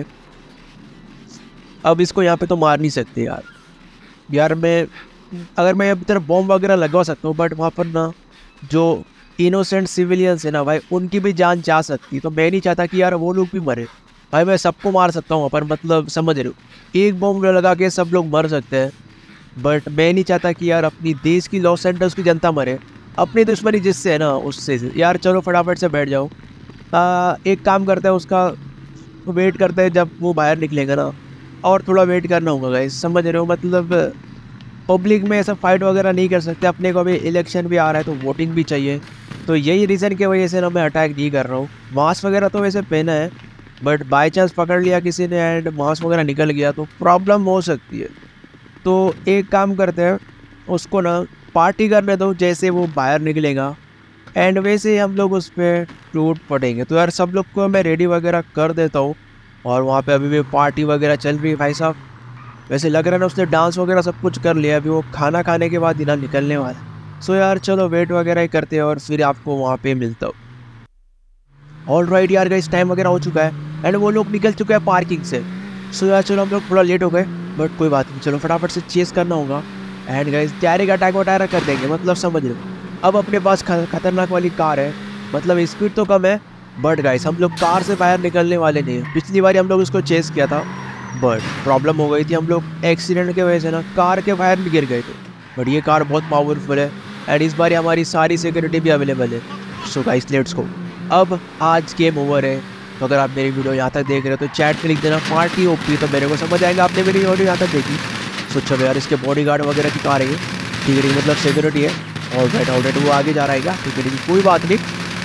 अब इसको यहाँ पे तो मार नहीं सकते यार। यार मैं अगर मैं अभी तरफ बॉम्ब वगैरह लगवा सकता हूँ, बट वहाँ पर ना जो इनोसेंट सिविलियंस है ना भाई, उनकी भी जान जा सकती, तो मैं नहीं चाहता कि यार वो लोग भी मरे भाई। मैं सबको मार सकता हूँ पर, मतलब समझ रहे हो, एक बॉम्ब लगा के सब लोग मर सकते हैं, बट मैं नहीं चाहता कि यार अपनी देश की लॉस एंजल्स की जनता मरे, अपनी दुश्मनी जिससे है ना उससे यार। चलो फटाफट से बैठ जाओ। आ, एक काम करते हैं, उसका वेट करते हैं जब वो बाहर निकलेगा ना, और थोड़ा वेट करना होगा गाइस, समझ रहे हो? मतलब पब्लिक में ऐसा फाइट वगैरह नहीं कर सकते, अपने को अभी इलेक्शन भी आ रहा है तो वोटिंग भी चाहिए, तो यही रीज़न की वजह से ना मैं अटैक नहीं कर रहा हूँ। मास्क वगैरह तो वैसे पहना है, बट बाई चांस पकड़ लिया किसी ने एंड मास्क वगैरह निकल गया तो प्रॉब्लम हो सकती है। तो एक काम करते हैं, उसको ना पार्टी करने दो, जैसे वो बाहर निकलेगा एंड वैसे ही हम लोग उस पर टूट पड़ेंगे। तो यार सब लोग को मैं रेडी वगैरह कर देता हूँ, और वहाँ पे अभी भी पार्टी वगैरह चल रही है भाई साहब। वैसे लग रहा है ना उसने डांस वगैरह सब कुछ कर लिया, अभी वो खाना खाने के बाद ही ना निकलने वाला। सो यार चलो वेट वगैरह ही करते हैं और फिर आपको वहाँ पे मिलता हूँ। ऑल राइट यार गाइस, टाइम वगैरह हो चुका है एंड वो लोग निकल चुके हैं पार्किंग से। सो यार चलो हम लोग थोड़ा लेट हो गए, बट कोई बात नहीं, चलो फटाफट से चेस करना होगा एंड गाइस डायरेक्ट अटैक वटारा कर देंगे, मतलब समझ लो। अब अपने पास खतरनाक वाली कार है, मतलब स्पीड तो कम है, बट गाइस हम लोग कार से बाहर निकलने वाले नहीं हैं। पिछली बार हम लोग उसको चेस किया था, बट प्रॉब्लम हो गई थी, हम लोग एक्सीडेंट के वजह से ना कार के बाहर में गिर गए थे। बट ये कार बहुत पावरफुल है एंड इस बार हमारी सारी सिक्योरिटी भी अवेलेबल है। So guys let's go. अब आज गेम ओवर है, तो अगर आप मेरी वीडियो यहाँ तक देख रहे हो तो चैट में लिख देना पार्टी ओपी, तो मेरे को समझ आएगा आपने मेरी वीडियो यहाँ तक देखी। सो चलो यार, इसके बॉडीगार्ड वगैरह की कार है, ठीक है, मतलब सिक्योरिटी है। और राइट आउट वो आगे जा रहा है क्या, ठीक है, कोई बात नहीं,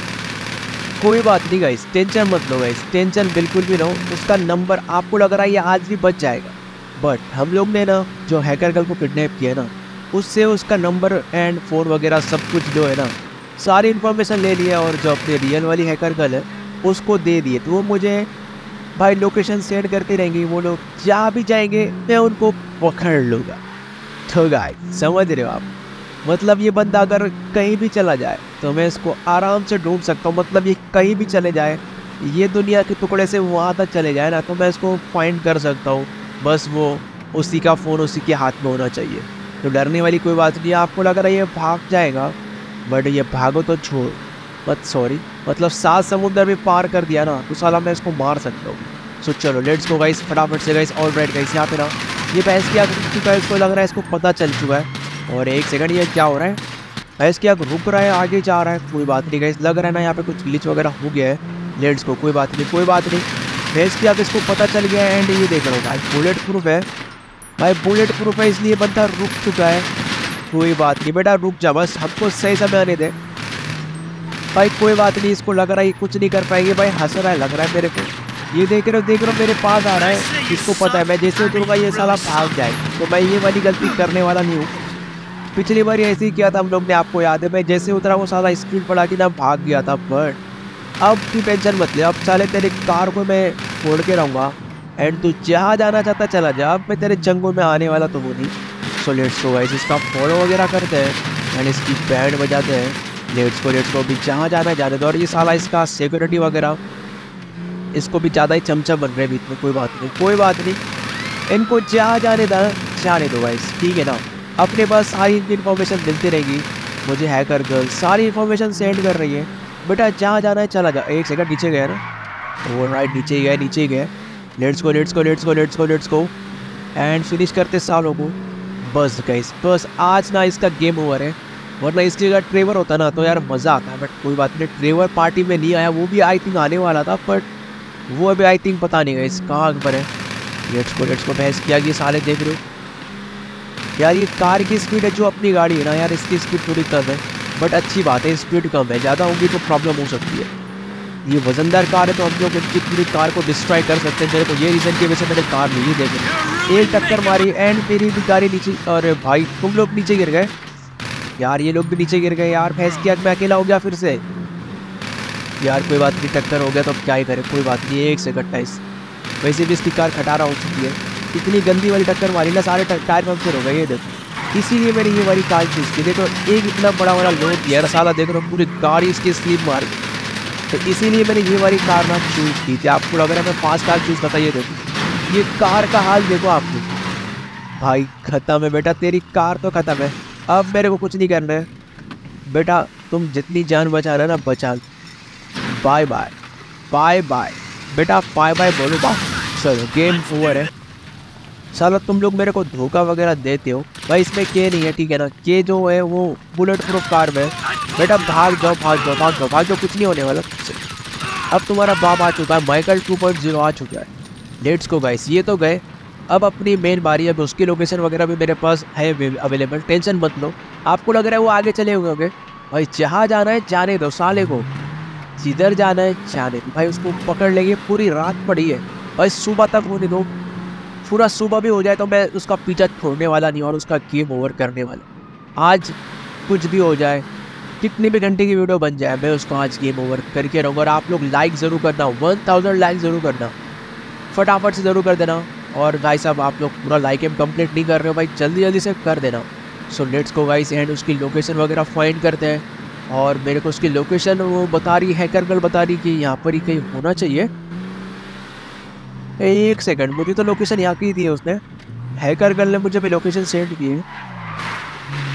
कोई बात नहीं गाइस, टेंशन मत लो गाइस, टेंशन बिल्कुल भी ना हो। उसका नंबर आपको लग रहा है ये आज भी बच जाएगा, बट हम लोग ने ना जो हैकर गर्ल को किडनैप किया ना, उससे उसका नंबर एंड फ़ोन वगैरह सब कुछ जो है ना, सारी इन्फॉर्मेशन ले लिया। और जो अपने रियल वाली हैकर गर्ल है उसको दे दिए, तो वो मुझे भाई लोकेशन सेंड करते रहेंगे। वो लोग जहाँ भी जाएंगे मैं उनको पकड़ लूँगा। तो गाइस समझ रहे हो आप, मतलब ये बंदा अगर कहीं भी चला जाए तो मैं इसको आराम से ढूंढ सकता हूँ। मतलब ये कहीं भी चले जाए, ये दुनिया के टुकड़े से वहाँ तक चले जाए ना, तो मैं इसको फाइंड कर सकता हूँ। बस वो उसी का फ़ोन उसी के हाथ में होना चाहिए। तो डरने वाली कोई बात नहीं है। आपको लग रहा है ये भाग जाएगा, बट ये भागो तो छोड़ मत, सॉरी मतलब सात समुंदर भी पार कर दिया ना, तो साला मैं इसको मार सकता हूँ। सो चलो लेट्स गो गाइस, फटाफट से गाइस। ऑल राइट गाइस, यहाँ पे ना ये भैंस की आग रुक चुका है, इसको लग रहा है इसको पता चल चुका है। और एक सेकंड, ये क्या हो रहा है, भैंस की आग रुक रहा है, आगे जा रहा है, कोई बात नहीं गाइस। लग रहा है ना यहाँ पे कुछ ग्लिच वगैरह हो गया है। लेट्स गो, कोई बात नहीं, कोई बात नहीं। भैंस की आग इसको पता चल गया है। एंड ये देख रहा हूँ भाई, बुलेट प्रूफ है भाई, बुलेट प्रूफ है, इसलिए बंदा रुक चुका है। कोई बात नहीं बेटा, रुक जा, बस हमको सही समय आने दे भाई। कोई बात नहीं, इसको लग रहा है कुछ नहीं कर पाएंगे भाई, हंस रहा है लग रहा है मेरे को। ये देख रहे हो, देख रहे हो मेरे पास आ रहा है, इसको पता है मैं जैसे उतरूंगा ये साला भाग जाए। तो मैं ये वाली गलती करने वाला नहीं हूँ। पिछली बार ऐसे ही किया था हम लोग ने, आपको याद है, मैं जैसे उतरा वो साला स्पीड बढ़ा के ना भाग गया था। बट अब तू टेंशन मत ले, अब साले तेरे कार को मैं छोड़ के रहूँगा एंड तू जहाँ जाना चाहता चला जा। अब मैं तेरे जंगों में आने वाला तो हूँ नहीं। सो लेट्स गो गाइस, इसका फॉलो वगैरह करते हैं एंड इसकी बैंड बजाते हैं। लेट्स गो लेट्स गो, अभी जहाँ जाना है जाने दो। और ये साला इसका सिक्योरिटी वगैरह इसको भी ज़्यादा ही चमचा बन रहे हैं बीच में। कोई बात नहीं, कोई बात नहीं, इनको जहाँ जाने दा जाने दो गाइस, ठीक है ना। अपने पास सारी इन्फॉर्मेशन मिलती रहेगी मुझे, हैकर गर्ल सारी इन्फॉर्मेशन सेंड कर रही है। बेटा जहाँ जाना है चला जा। एक सेकंड, नीचे गया ना, वो राइट नीचे ही गया, नीचे ही गया। Let's go let's go let's go let's go let's go and finish करते सालों को। बस गाइस, बस आज ना इसका गेम ओवर है, वरना इसकी जगह ट्रेवर होता ना तो यार मज़ा आता है। बट कोई बात नहीं, ट्रेवर पार्टी में नहीं आया, वो भी आई थिंक आने वाला था, बट वो अभी आई थिंक पता नहीं गाइस कहाँ पर है। लेट्स गो लेट्स गो, भैंस किया ये साले देख रहे हो यार, ये कार की स्पीड है जो अपनी गाड़ी है ना यार, इसकी स्पीड थोड़ी कम है, बट अच्छी बात है स्पीड कम है, ज़्यादा होगी तो प्रॉब्लम हो सकती है। ये वजनदार कार है तो हम लोग इनकी पूरी कार को डिस्ट्रॉय कर सकते हैं। मेरे को ये रीज़न की वजह से मैंने कार ली है, देखे एक टक्कर मारी एंड मेरी भी गाड़ी नीचे। और भाई तुम लोग नीचे गिर गए यार, ये लोग भी नीचे गिर गए यार। भैंस की आग में अकेला हो गया फिर से यार। कोई बात नहीं, टक्कर हो गया तो अब क्या ही करें, कोई बात नहीं। एक सेकंड टाइस, वैसे भी इसकी कार खटारा हो चुकी है, इतनी गंदी वाली टक्कर मारी ना, सारे टायर पंक्चर हो गए ये देखो। इसीलिए मैंने ये वाली कार चूज़ की। देखो एक इतना बड़ा वाला लोड दिया है साला, देख रहा हूँ पूरी गाड़ी इसकी स्लीप मार गई, तो इसीलिए मैंने ये वाली कार ना चूज़ की थी। आपको लग रहा है मैं पाँच कार चूज़ करता, ये देखो ये कार का हाल देखो आपको भाई, ख़त्म है बेटा, तेरी कार तो ख़त्म है। अब मेरे को कुछ नहीं करना है बेटा, तुम जितनी जान बचा रहे ना बचा। बाय बाय बाय बाय बेटा, बाय बाय बोलो बाय। चलो गेम ओवर है। साला तुम लोग मेरे को धोखा वगैरह देते हो भाई, इसमें के नहीं है, ठीक है ना। के जो है वो बुलेट प्रूफ कार में बेटा, भाग जाओ भाग जाओ भाग जाओ भाग जाओ, कुछ नहीं होने वाला। अब तुम्हारा बाप आ चुका है, माइकल टू पॉइंट ज़ीरो आ चुका है। लेट्स गो गाइस, ये तो गए, अब अपनी मेन बारी। अब उसकी लोकेशन वगैरह भी मेरे पास है अवेलेबल, टेंशन मत लो। आपको लग रहा है वो आगे चले हुए होंगे भाई, जहाँ जाना है जाने दो साले को, जिधर जाना है जाने दो भाई, उसको पकड़ लेंगे। पूरी रात पड़ी है भाई, सुबह तक होने दो, पूरा सुबह भी हो जाए तो मैं उसका पीछा छोड़ने वाला नहीं और उसका गेम ओवर करने वाला। आज कुछ भी हो जाए, कितनी भी घंटे की वीडियो बन जाए, मैं उसको आज गेम ओवर करके रहूँगा। और आप लोग लाइक ज़रूर करना, वन थाउजेंड लाइक ज़रूर करना, फटाफट से ज़रूर कर देना। और भाई साहब आप लोग पूरा लाइक एम कंप्लीट नहीं कर रहे हो भाई, जल्दी जल्दी से कर देना। So let's go guys and उसकी लोकेशन वगैरह फाइंड करते हैं। और मेरे को उसकी लोकेशन वो बता रही है, हैकर गर्ल बता रही कि यहाँ पर ही कहीं होना चाहिए। एक सेकंड, मुझे तो लोकेशन यहाँ की दी है उसने, हैकर गर्ल ने मुझे भी लोकेशन सेंड की है।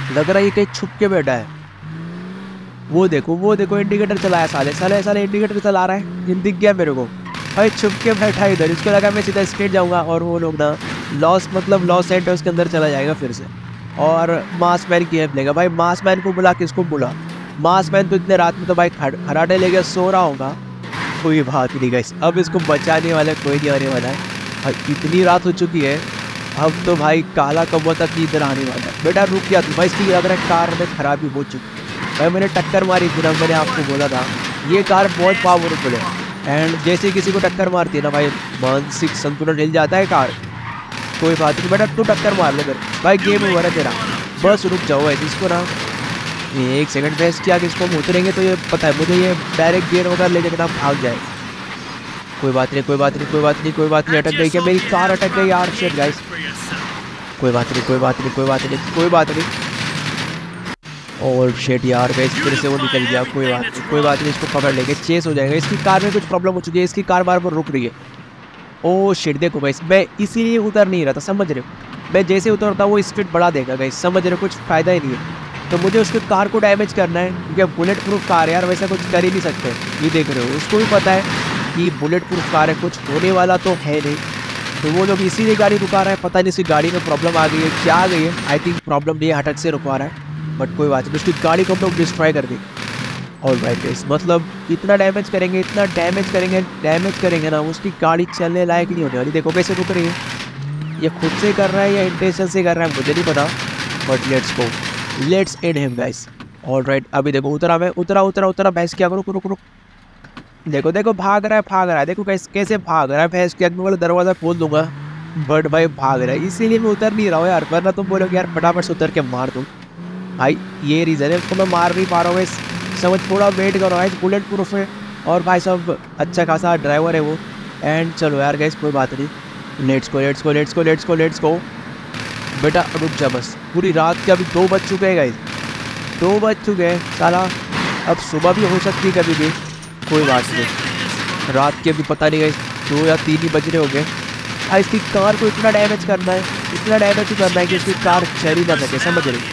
लग रहा है ये कहीं छुप के बैठा है। वो देखो वो देखो इंडिकेटर चलाया साले साले साले इंडिकेटर चला रहा है, ये दिख गया मेरे को भाई, छुप के बैठा है इधर। इसको लगा मैं सीधा स्ट्रेट जाऊंगा और वो लोग ना लॉस मतलब लॉस एंटोस के अंदर चला जाएगा फिर से। और मास मैन की हेल्प लेगा भाई। मास मैन को बुला, किसको बुला? मास मैन तो इतने रात में तो भाई खराटे लेके सो रहा होगा। कोई बात नहीं गाइस, अब इसको बचाने वाला कोई नहीं आने वाला है भाई। इतनी रात हो चुकी है, अब तो भाई काला कौवा तक इधर आने वाला है। बेटा रुक गया तू भाई, इसकी लग रहा है कार में खराबी हो चुकी है भाई। मैंने टक्कर मारी थी ना, मैंने आपको बोला था ये कार बहुत पावरफुल है। एंड जैसे किसी को टक्कर मारती है ना भाई, मानसिक संतुलन हिल जाता है कार। कोई बात नहीं बेटा, तू टक्कर मार ले मेरे भाई, गेम ओवर है तेरा। बस रुक जाओ ऐसे इसको ना, एक सेकंड वेस्ट किया कि इसको हम उतरेंगे तो ये पता है मुझे, ये डायरेक्ट गियर वगैरह लेके ना भाग जाए। कोई बात नहीं कोई बात नहीं कोई बात नहीं कोई बात नहीं, अटक गई क्या मेरी कार? अटक गई यार, शिट गाइस। कोई बात नहीं कोई बात नहीं कोई बात नहीं कोई बात नहीं और शेट यार गाइस, फिर से वो निकल गया। कोई बात नहीं कोई बात नहीं, इसको पकड़ लेंगे, चेस हो जाएगा। इसकी कार में कुछ प्रॉब्लम हो चुकी है, इसकी कार बार बार रुक रही है। ओ शेट देखो गाइस, मैं इसीलिए उतर नहीं रहा था, समझ रहे हो? मैं जैसे उतरता वो स्पीड बढ़ा देगा गाइस, समझ रहे हो? कुछ फ़ायदा ही नहीं है। तो मुझे उसकी कार को डैमेज करना है क्योंकि बुलेट प्रूफ कार है यार, वैसा कुछ कर ही नहीं सकते। ये देख रहे हो, उसको भी पता है कि बुलेट प्रूफ कार है, कुछ होने वाला तो है नहीं। तो वो लोग इसीलिए गाड़ी रुका रहा है। पता नहीं इसकी गाड़ी में प्रॉब्लम आ गई है, क्या आ गई है? आई थिंक प्रॉब्लम नहीं है, हटक से रुकवा रहा है। बट कोई बात नहीं, उसकी गाड़ी को हम लोग डिस्ट्रॉय कर देंगे। और राइट गाइस, मतलब इतना डैमेज करेंगे इतना डैमेज करेंगे डैमेज करेंगे ना, उसकी गाड़ी चलने लायक नहीं होने वाली। देखो कैसे रुक रही है, ये खुद से कर रहा है या इंटेंशन से कर रहा है मुझे नहीं पता। But let's go, let's and him guys. All right, अभी देखो उतरा मैं, उतरा उतरा उतरा भैंस क्या करूँ, रुक रुक। देखो देखो भाग रहा है भाग रहा है, देखो कैसे कैसे भाग रहा है भैंस क्या। मैं बोला दरवाज़ा खोल दूंगा, बट भाई भाग रहा है, इसीलिए मैं उतर नहीं रहा हूँ यार। वरना तुम बोलोगे यार फटाफट से उतर के मार दूँ भाई, ये रीज़न है उसको मैं मार नहीं पा रहा हूँ। समझ, थोड़ा वेट करो भाई, बुलेट प्रूफ है और भाई साहब अच्छा खासा ड्राइवर है वो। एंड चलो यार गाइस, कोई बात नहीं, let's go let's go let's go let's go let's go. बेटा रुक जा बस, पूरी रात के अभी दो बज चुके हैं गाइस, दो बज चुके हैं साला। अब सुबह भी हो सकती है कभी भी, कोई बात नहीं। रात के भी पता नहीं गाइस, दो या तीन ही बज रहे हो गए। हाँ, इसकी कार को इतना डैमेज करना है, इतना डैमेज करना है कि उसकी कार चल ही ना सके, समझ रही?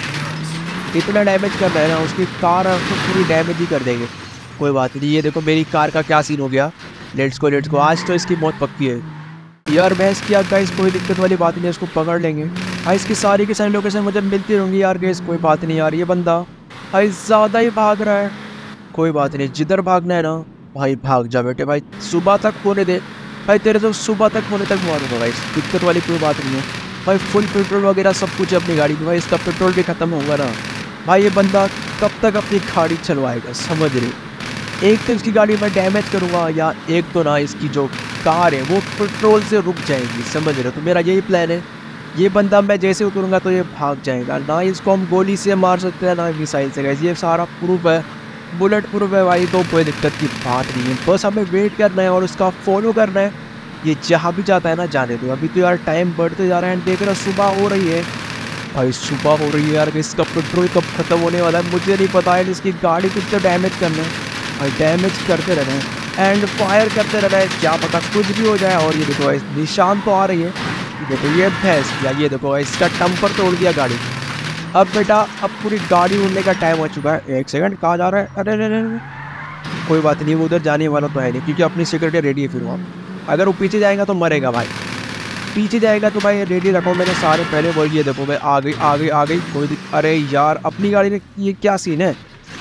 इतना डैमेज करना है ना, उसकी कार आपको पूरी डैमेज ही कर देंगे। कोई बात नहीं, ये देखो मेरी कार का क्या सीन हो गया। लेट्स गो लेट्स गो, आज तो इसकी मौत पक्की है यार। भैंस किया गाइस, कोई दिक्कत वाली बात नहीं है, इसको पकड़ लेंगे। हाँ, इसकी सारी की सारी लोकेशन मुझे मिलती रहेंगी यार गाइस, कोई बात नहीं यार। ये बंदा भाई ज़्यादा ही भाग रहा है, कोई बात नहीं, जिधर भागना है ना भाई भाग जा बेटे भाई, सुबह तक होने दे भाई, तेरे तो सुबह तक होने तक मारूंगा भाई, दिक्कत वाली कोई बात नहीं है भाई। फुल पेट्रोल वगैरह सब कुछ है अपनी गाड़ी में भाई, इसका पेट्रोल भी ख़त्म होगा ना भाई। ये बंदा कब तक अपनी गाड़ी चलवाएगा, समझ रही? एक तो इसकी गाड़ी में डैमेज करूँगा या एक तो ना इसकी जो कार है वो पेट्रोल से रुक जाएगी, समझ रहे हो? तो मेरा यही प्लान है। ये बंदा मैं जैसे उतरूँगा तो ये भाग जाएगा, ना इसको हम गोली से मार सकते हैं ना मिसाइल से गाइस, ये सारा प्रूफ है, बुलेट प्रूफ है भाई। तो कोई दिक्कत की बात नहीं है, बस हमें वेट करना है और उसका फॉलो करना है। ये जहाँ भी जाता है ना जाने दो, अभी तो यार टाइम बढ़ते जा रहा है। देख रहा सुबह हो रही है भाई, सुबह हो रही है यार। इसका पेट्रोल कब खत्म होने वाला है मुझे नहीं पता है। इसकी गाड़ी कुछ तो डैमेज करना है भाई, डैमेज करते रहना है एंड फायर करते रहना है, क्या पता कुछ भी हो जाए। और ये देखो निशान तो आ रही है, देखो ये भैंस या ये देखो इसका टम्पर तोड़ दिया गाड़ी। अब बेटा अब पूरी गाड़ी उड़ने का टाइम हो चुका है। एक सेकंड, कहाँ जा रहा है? अरे अरे अरे, कोई बात नहीं, वो उधर जाने वाला तो है नहीं क्योंकि अपनी सिक्योरिटी रेडी है। फिर वो अगर वो पीछे जाएगा तो मरेगा भाई, पीछे जाएगा तो भाई रेडी रखो मैंने सारे पहले बोल। ये देखो भाई आ गई आ गई आ गई कोई। अरे यार अपनी गाड़ी में ये क्या सीन है?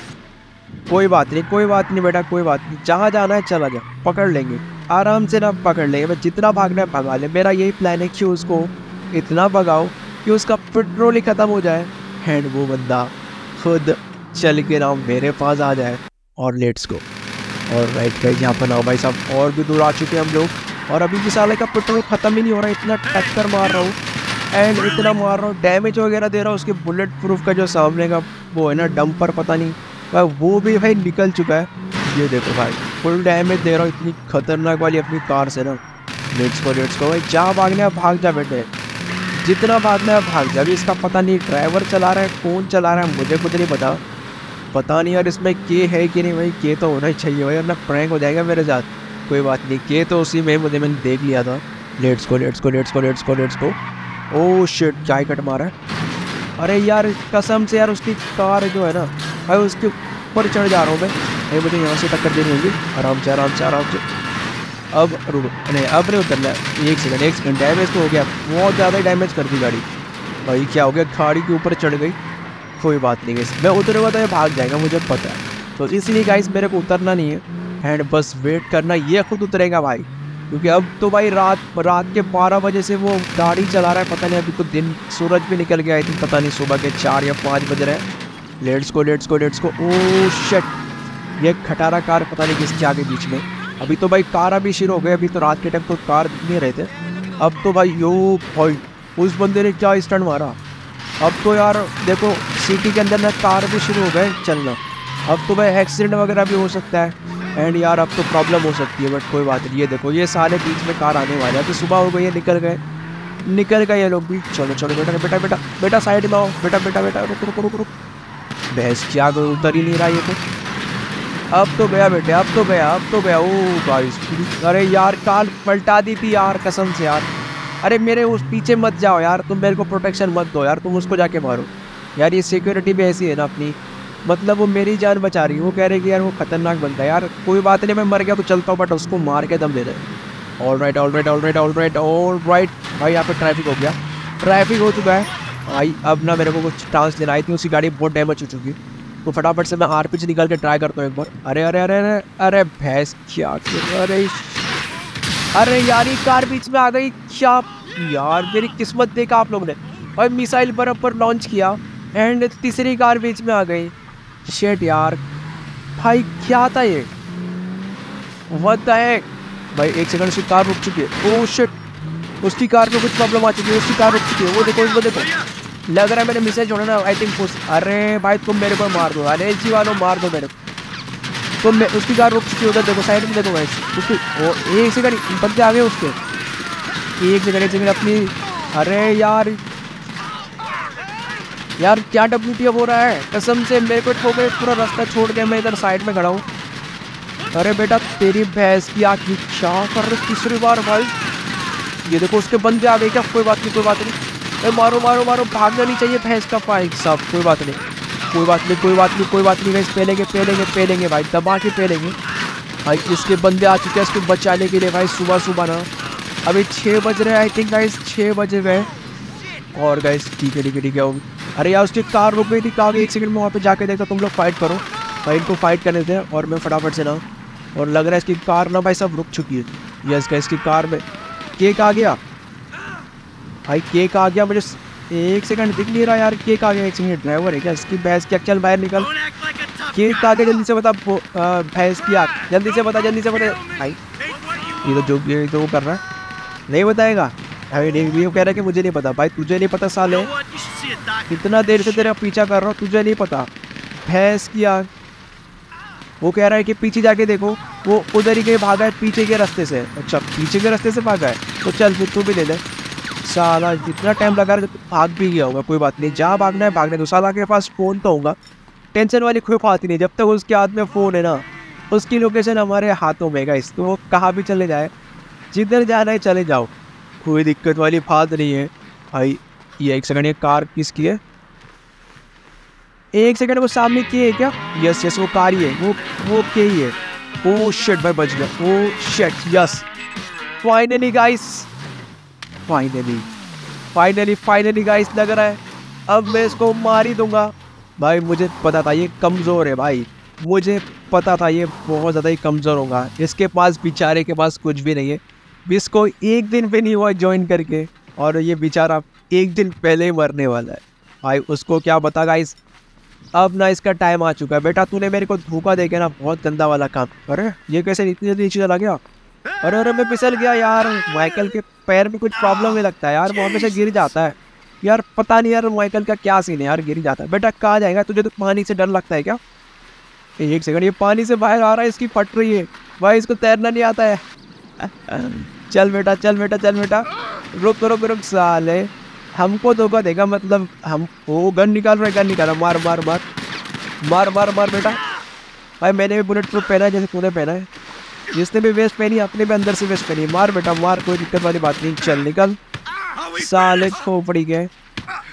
कोई बात नहीं कोई बात नहीं बेटा कोई बात नहीं, जहाँ जाना है चला जा, पकड़ लेंगे आराम से ना, पकड़ लेंगे। मैं जितना भागना है भगा ले, मेरा यही प्लान है कि उसको इतना भगाओ कि उसका पेट्रोल ही ख़त्म हो जाए एंड वो बंदा खुद चल के ना मेरे पास आ जाए। और लेट्स गो। और राइट गाइस, यहाँ पर ना भाई साहब और भी दूर आ चुके हैं हम लोग, और अभी भी साले का पेट्रोल ख़त्म ही नहीं हो रहा है। इतना टक्कर मार रहा हूँ एंड इतना मार रहा हूँ, डैमेज वगैरह दे रहा हूँ। उसके बुलेट प्रूफ का जो सामने का वो है ना डंपर, पता नहीं भाई वो भी भाई निकल चुका है। ये देखो भाई फुल डैमेज दे रहा हूँ इतनी खतरनाक वाली अपनी कार से ना। लेट्स गो लेट्स गो भाई, जहाँ भागना है भाग जा बेटे, जितना भागना है भाग जा। अभी इसका पता नहीं ड्राइवर चला रहा है कौन चला रहा है मुझे कुछ नहीं पता, पता नहीं यार इसमें के है कि नहीं भाई। के तो होना ही चाहिए भाई, वरना प्रैंक हो जाएगा मेरे साथ। कोई बात नहीं, के तो उसी में मुझे मैंने देख लिया था। Let's go let's go let's go let's go let's go. Oh shit, क्या ही कट मारा है। अरे यार कसम से यार उसकी कार जो है ना भाई उसके ऊपर चढ़ जा रहा हूँ मैं भाई, मुझे यहाँ से टक्कर देनी होगी। आराम से आराम से आराम से। अब रुको, नहीं अब नहीं उतरना है। एक सेकंड एक सेकंड डैमेज तो हो गया, बहुत ज़्यादा डैमेज कर दी गाड़ी भाई। क्या हो गया, गाड़ी के ऊपर चढ़ गई। कोई बात नहीं गाइस, मैं उतरूँगा तो ये भाग जाएगा मुझे पता है, तो इसलिए गाइस मेरे को उतरना नहीं है एंड बस वेट करना, ये खुद उतरेगा भाई। क्योंकि अब तो भाई रात रात के बारह बजे से वो गाड़ी चला रहा है, पता नहीं अभी तो दिन सूरज भी निकल गया आई थिंक, पता नहीं सुबह के चार या पाँच बज रहे हैं। Let's go let's go let's को। ओह शिट, ये खटारा कार पता नहीं किसके आगे बीच में। अभी तो भाई कार अभी शुरू हो गए, अभी तो रात के टाइम तो कार दिख नहीं रहे थे। अब तो भाई यो भाई उस बंदे ने क्या स्टंट मारा। अब तो यार देखो सिटी के अंदर ना कार भी शुरू हो गए चलना। अब तो भाई एक्सीडेंट वगैरह भी हो सकता है एंड यार अब तो प्रॉब्लम हो सकती है, बट कोई बात नहीं। ये देखो ये सारे बीच में कार आने वाले हैं, तो सुबह हो गई है, निकल गए निकल गए ये लोग भी। चलो चलो बेटा बेटा बेटा बेटा साइड में आओ, बेटा बेटा बेटा रुक रुक रुक रुक। भैंस क्या उतर ही नहीं रहा ये तो। अब तो गया बेटे, अब तो गया अब तो गया। ओ भाई अरे यार कार पलटा दी थी यार कसम से यार। अरे मेरे उस पीछे मत जाओ यार, तुम मेरे को प्रोटेक्शन मत दो यार, तुम उसको जाके मारो यार। ये सिक्योरिटी भी ऐसी है ना अपनी, मतलब वो मेरी जान बचा रही है, वो कह रही कि यार वो खतरनाक बनता है यार। कोई बात नहीं, मैं मर गया तो चलता हूँ, बट उसको मार के दम दे दे। All right all right all right all right all right भाई, यहाँ पे ट्रैफिक हो गया, ट्रैफिक हो चुका है भाई। अब ना मेरे को कुछ चांस लेना आई थी, उसकी गाड़ी बहुत डैमेज हो चुकी है, तो फटाफट से मैं आर पी से निकाल के ट्राई करता हूँ एक बार। अरे अरे अरे अरे अरे भैंस क्या, अरे अरे यार ये कार बीच में आ गई क्या यार। मेरी किस्मत देखा आप लोग ने, और मिसाइल बराबर लॉन्च किया एंड तीसरी कार बीच में आ गई। शेट यार भाई क्या था ये, व्हाट द हेक भाई। एक सेकंड, उसकी कार रुक चुकी है। ओह शिट, उसकी कार में कुछ प्रॉब्लम आ चुकी है, उसकी कार रुक चुकी है। वो देखो वो देखो, लग रहा है मैंने मिसाइल छोड़ा ना आई थिंक। अरे भाई तुम मेरे को मार दो, अरे एल जी वालों मार दो मेरे को। तो मैं उसकी कार रुक चुकी है, उधर देखो साइड में देखो भाई उसकी। ओ एक सेकंड, बंदे आ गए उसके। एक सेकंड एक सेकंड अपनी। अरे यार यार क्या डब्ल्यू टी एफ हो रहा है कसम से, मेरे को ठोक के पूरा रास्ता छोड़ के मैं इधर साइड में खड़ा हूँ। अरे बेटा तेरी भैंस की आँख क्या कर रहे तीसरी बार भाई। ये देखो उसके बंदे आ गए क्या। कोई बात नहीं कोई बात नहीं, मारो मारो मारो, भागना नहीं चाहिए भैंस का भाई साहब। कोई बात नहीं कोई बात नहीं कोई बात नहीं कोई बात नहीं गाइस, पेलेंगे पेलेंगे पेलेंगे भाई, दबा के पेलेंगे भाई। इसके बंदे आ चुके हैं इसको बचाने के लिए भाई। सुबह सुबह ना अभी छः बज रहे हैं आई थिंक गाइस, छः बजे गए। और गाइस ठीक है ठीक है ठीक है। अरे यार उसकी कार रुक गई थी, कहा एक सेकंड में वहाँ पे जाके देखता, तुम लोग फाइट करो भाई, इनको फाइट करने थे और मैं फटाफट से ना। और लग रहा है इसकी कार ना भाई सब रुक चुकी है। यस गाइस इसकी कार में केक आ गया भाई, केक आ गया। मुझे एक सेकंड दिख नहीं रहा यार, केक आ गया। एक सेकंड, ड्राइवर है क्या इसकी भैंस की? चल बाहर निकल, केक आ गया, जल्दी से बता भैंस की आग, जल्दी से बता जल्दी से बता भाई। ये तो जो ये तो वो कर रहा है, नहीं बताएगा भाई। नहीं ये कह रहा है कि मुझे नहीं पता भाई। तुझे नहीं पता साले, इतना देर से तेरा पीछा कर रहा हूँ, तुझे नहीं पता भैंस की आग। वो कह रहा है कि पीछे जाके देखो, वो उधर ही के भागा है पीछे के रास्ते से। अच्छा पीछे के रास्ते से भागा है, तो चल फिर तू भी ले ले। साला जितना टाइम लगा रहा भाग भी गया होगा, कोई बात नहीं, जहाँ भागना है भागने दो। साला के पास फ़ोन तो होगा, टेंशन वाली कोई बात ही नहीं। जब तक उसके हाथ में फ़ोन है ना, उसकी लोकेशन हमारे हाथों में गाइस, तो वो कहाँ भी चले जाए, जिधर जाना है चले जाओ, कोई दिक्कत वाली बात नहीं है भाई। ये एक सेकंड, ये कार किसकी है? एक सेकंड, वो सामने की है क्या? यस यस वो कार ही है, वो वो के ही है। ओह शिट भाई बच गया। Oh shit yes, finally guys, finally finally finally guys, लग रहा है अब मैं इसको मार ही दूंगा भाई। मुझे पता था ये कमज़ोर है भाई, मुझे पता था ये बहुत ज़्यादा ही कमज़ोर होगा। इसके पास बेचारे के पास कुछ भी नहीं है, इसको एक दिन पे नहीं हुआ ज्वाइन करके, और ये बेचारा एक दिन पहले ही मरने वाला है भाई। उसको क्या पता गाइस, अब ना इसका टाइम आ चुका है। बेटा तूने मेरे को धोखा दे के ना बहुत गंदा वाला काम। अरे ये कैसे इतनी जल्दी नीचे चला गया? अरे अरे मैं फिसल गया यार। माइकल के पैर में कुछ प्रॉब्लम नहीं लगता है यार, वो हमेशा गिर जाता है यार। पता नहीं यार माइकल का क्या सीन है यार, गिर जाता है। बेटा कहाँ जाएगा? तुझे तो पानी से डर लगता है क्या? एक सेकंड, ये पानी से बाहर आ रहा है, इसकी फट रही है भाई, इसको तैरना नहीं आता है। चल बेटा चल बेटा चल बेटा, रुक रुक रुक साले, हमको धोखा देगा मतलब हम। वो गन निकाल रहा है, गन निकाला, मार मार मार मार मार मार बेटा। भाई मैंने भी बुलेट प्रूफ पहना है जैसे तूने पहना है, जिसने भी वेस्ट पहनी अपने भी अंदर से वेस्ट पहनी। मार बेटा मार, कोई दिक्कत वाली बात नहीं। चल निकल साले खोपड़ी के।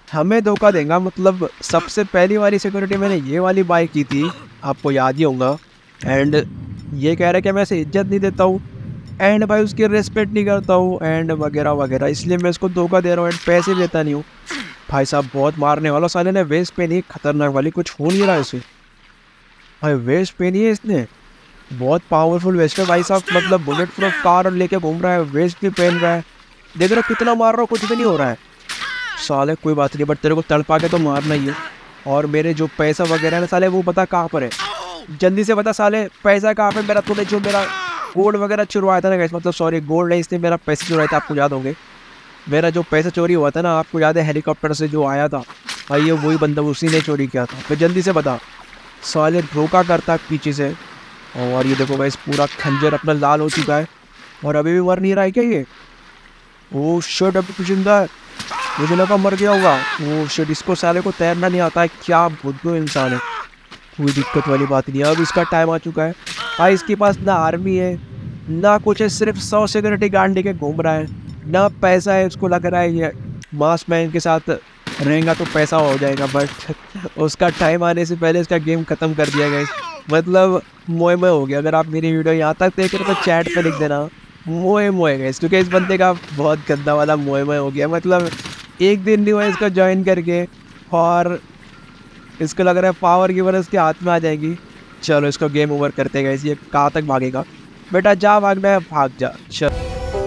हमें धोखा देगा। मतलब सबसे पहली वाली सिक्योरिटी मैंने ये वाली बाई की थी, आपको याद ही होगा। एंड ये कह रहा है कि मैं इसे इज्जत नहीं देता हूँ एंड भाई उसकी रिस्पेक्ट नहीं करता हूँ एंड वगैरह वगैरह, इसलिए मैं इसको धोखा दे रहा हूँ एंड पैसे भी देता नहीं हूँ। भाई साहब बहुत मारने वाला साले ने, वेस्ट पे नहीं खतरनाक वाली, कुछ हो नहीं रहा इसे। भाई वेस्ट पे नहीं है इसने, बहुत पावरफुल वेस्ट है भाई साहब। मतलब बुलेट प्रूफ कार लेके घूम रहा है, वेस्ट भी पहन रहा है। देख रहा कितना मार रहा हूँ, कुछ भी नहीं हो रहा है साले। कोई बात नहीं, बट तेरे को तड़पा के तो मारना ही है। और मेरे जो पैसा वगैरह है ना साले, वो पता कहाँ पर है, जल्दी से बता साले, पैसा कहाँ पे मेरा? तूने जो मेरा गोल्ड वगैरह चुरवाया था ना गाइस, मतलब सॉरी गोल्ड नहीं, इसने मेरा पैसे चुराया था, आपको याद होंगे। मेरा जो पैसा चोरी हुआ था ना, आपको याद है हेलीकॉप्टर से जो आया था भाई, ये वही बंदा उसी ने चोरी किया था। फिर जल्दी से बता साले, धोखा करता पीछे से। और ये देखो गाइस पूरा खंजर अपना लाल हो चुका है और अभी भी मर नहीं रहा है क्या ये? ओ शिट, अभी कुछ जिंदा है, मुझे लगा मर गया होगा। ओ शिट, इसको साले को तैरना नहीं आता है, क्या बुद्धू इंसान है। कोई दिक्कत वाली बात नहीं है, अब इसका टाइम आ चुका है भाई। इसके पास ना आर्मी है ना कुछ है, सिर्फ सौ सिक्योरिटी गार्ड लेके घूम रहा है, ना पैसा है। उसको लग रहा है ये मास मैन के साथ रहेगा तो पैसा हो जाएगा, बट उसका टाइम आने से पहले इसका गेम ख़त्म कर दिया गया। मतलब मोए मोए हो गया। अगर आप मेरी वीडियो यहाँ तक देख रहे हो तो चैट पे लिख देना मोए मोए गए, क्योंकि इस बंदे का बहुत गंदा वाला मोए मोए हो गया। मतलब एक दिन नहीं हुआ इसका ज्वाइन करके और इसको लग रहा है पावर की वजह इसके हाथ में आ जाएगी। चलो इसको गेम ओवर करते गए। ये कहाँ तक भागेगा? बेटा जा, भागना है भाग जा। चल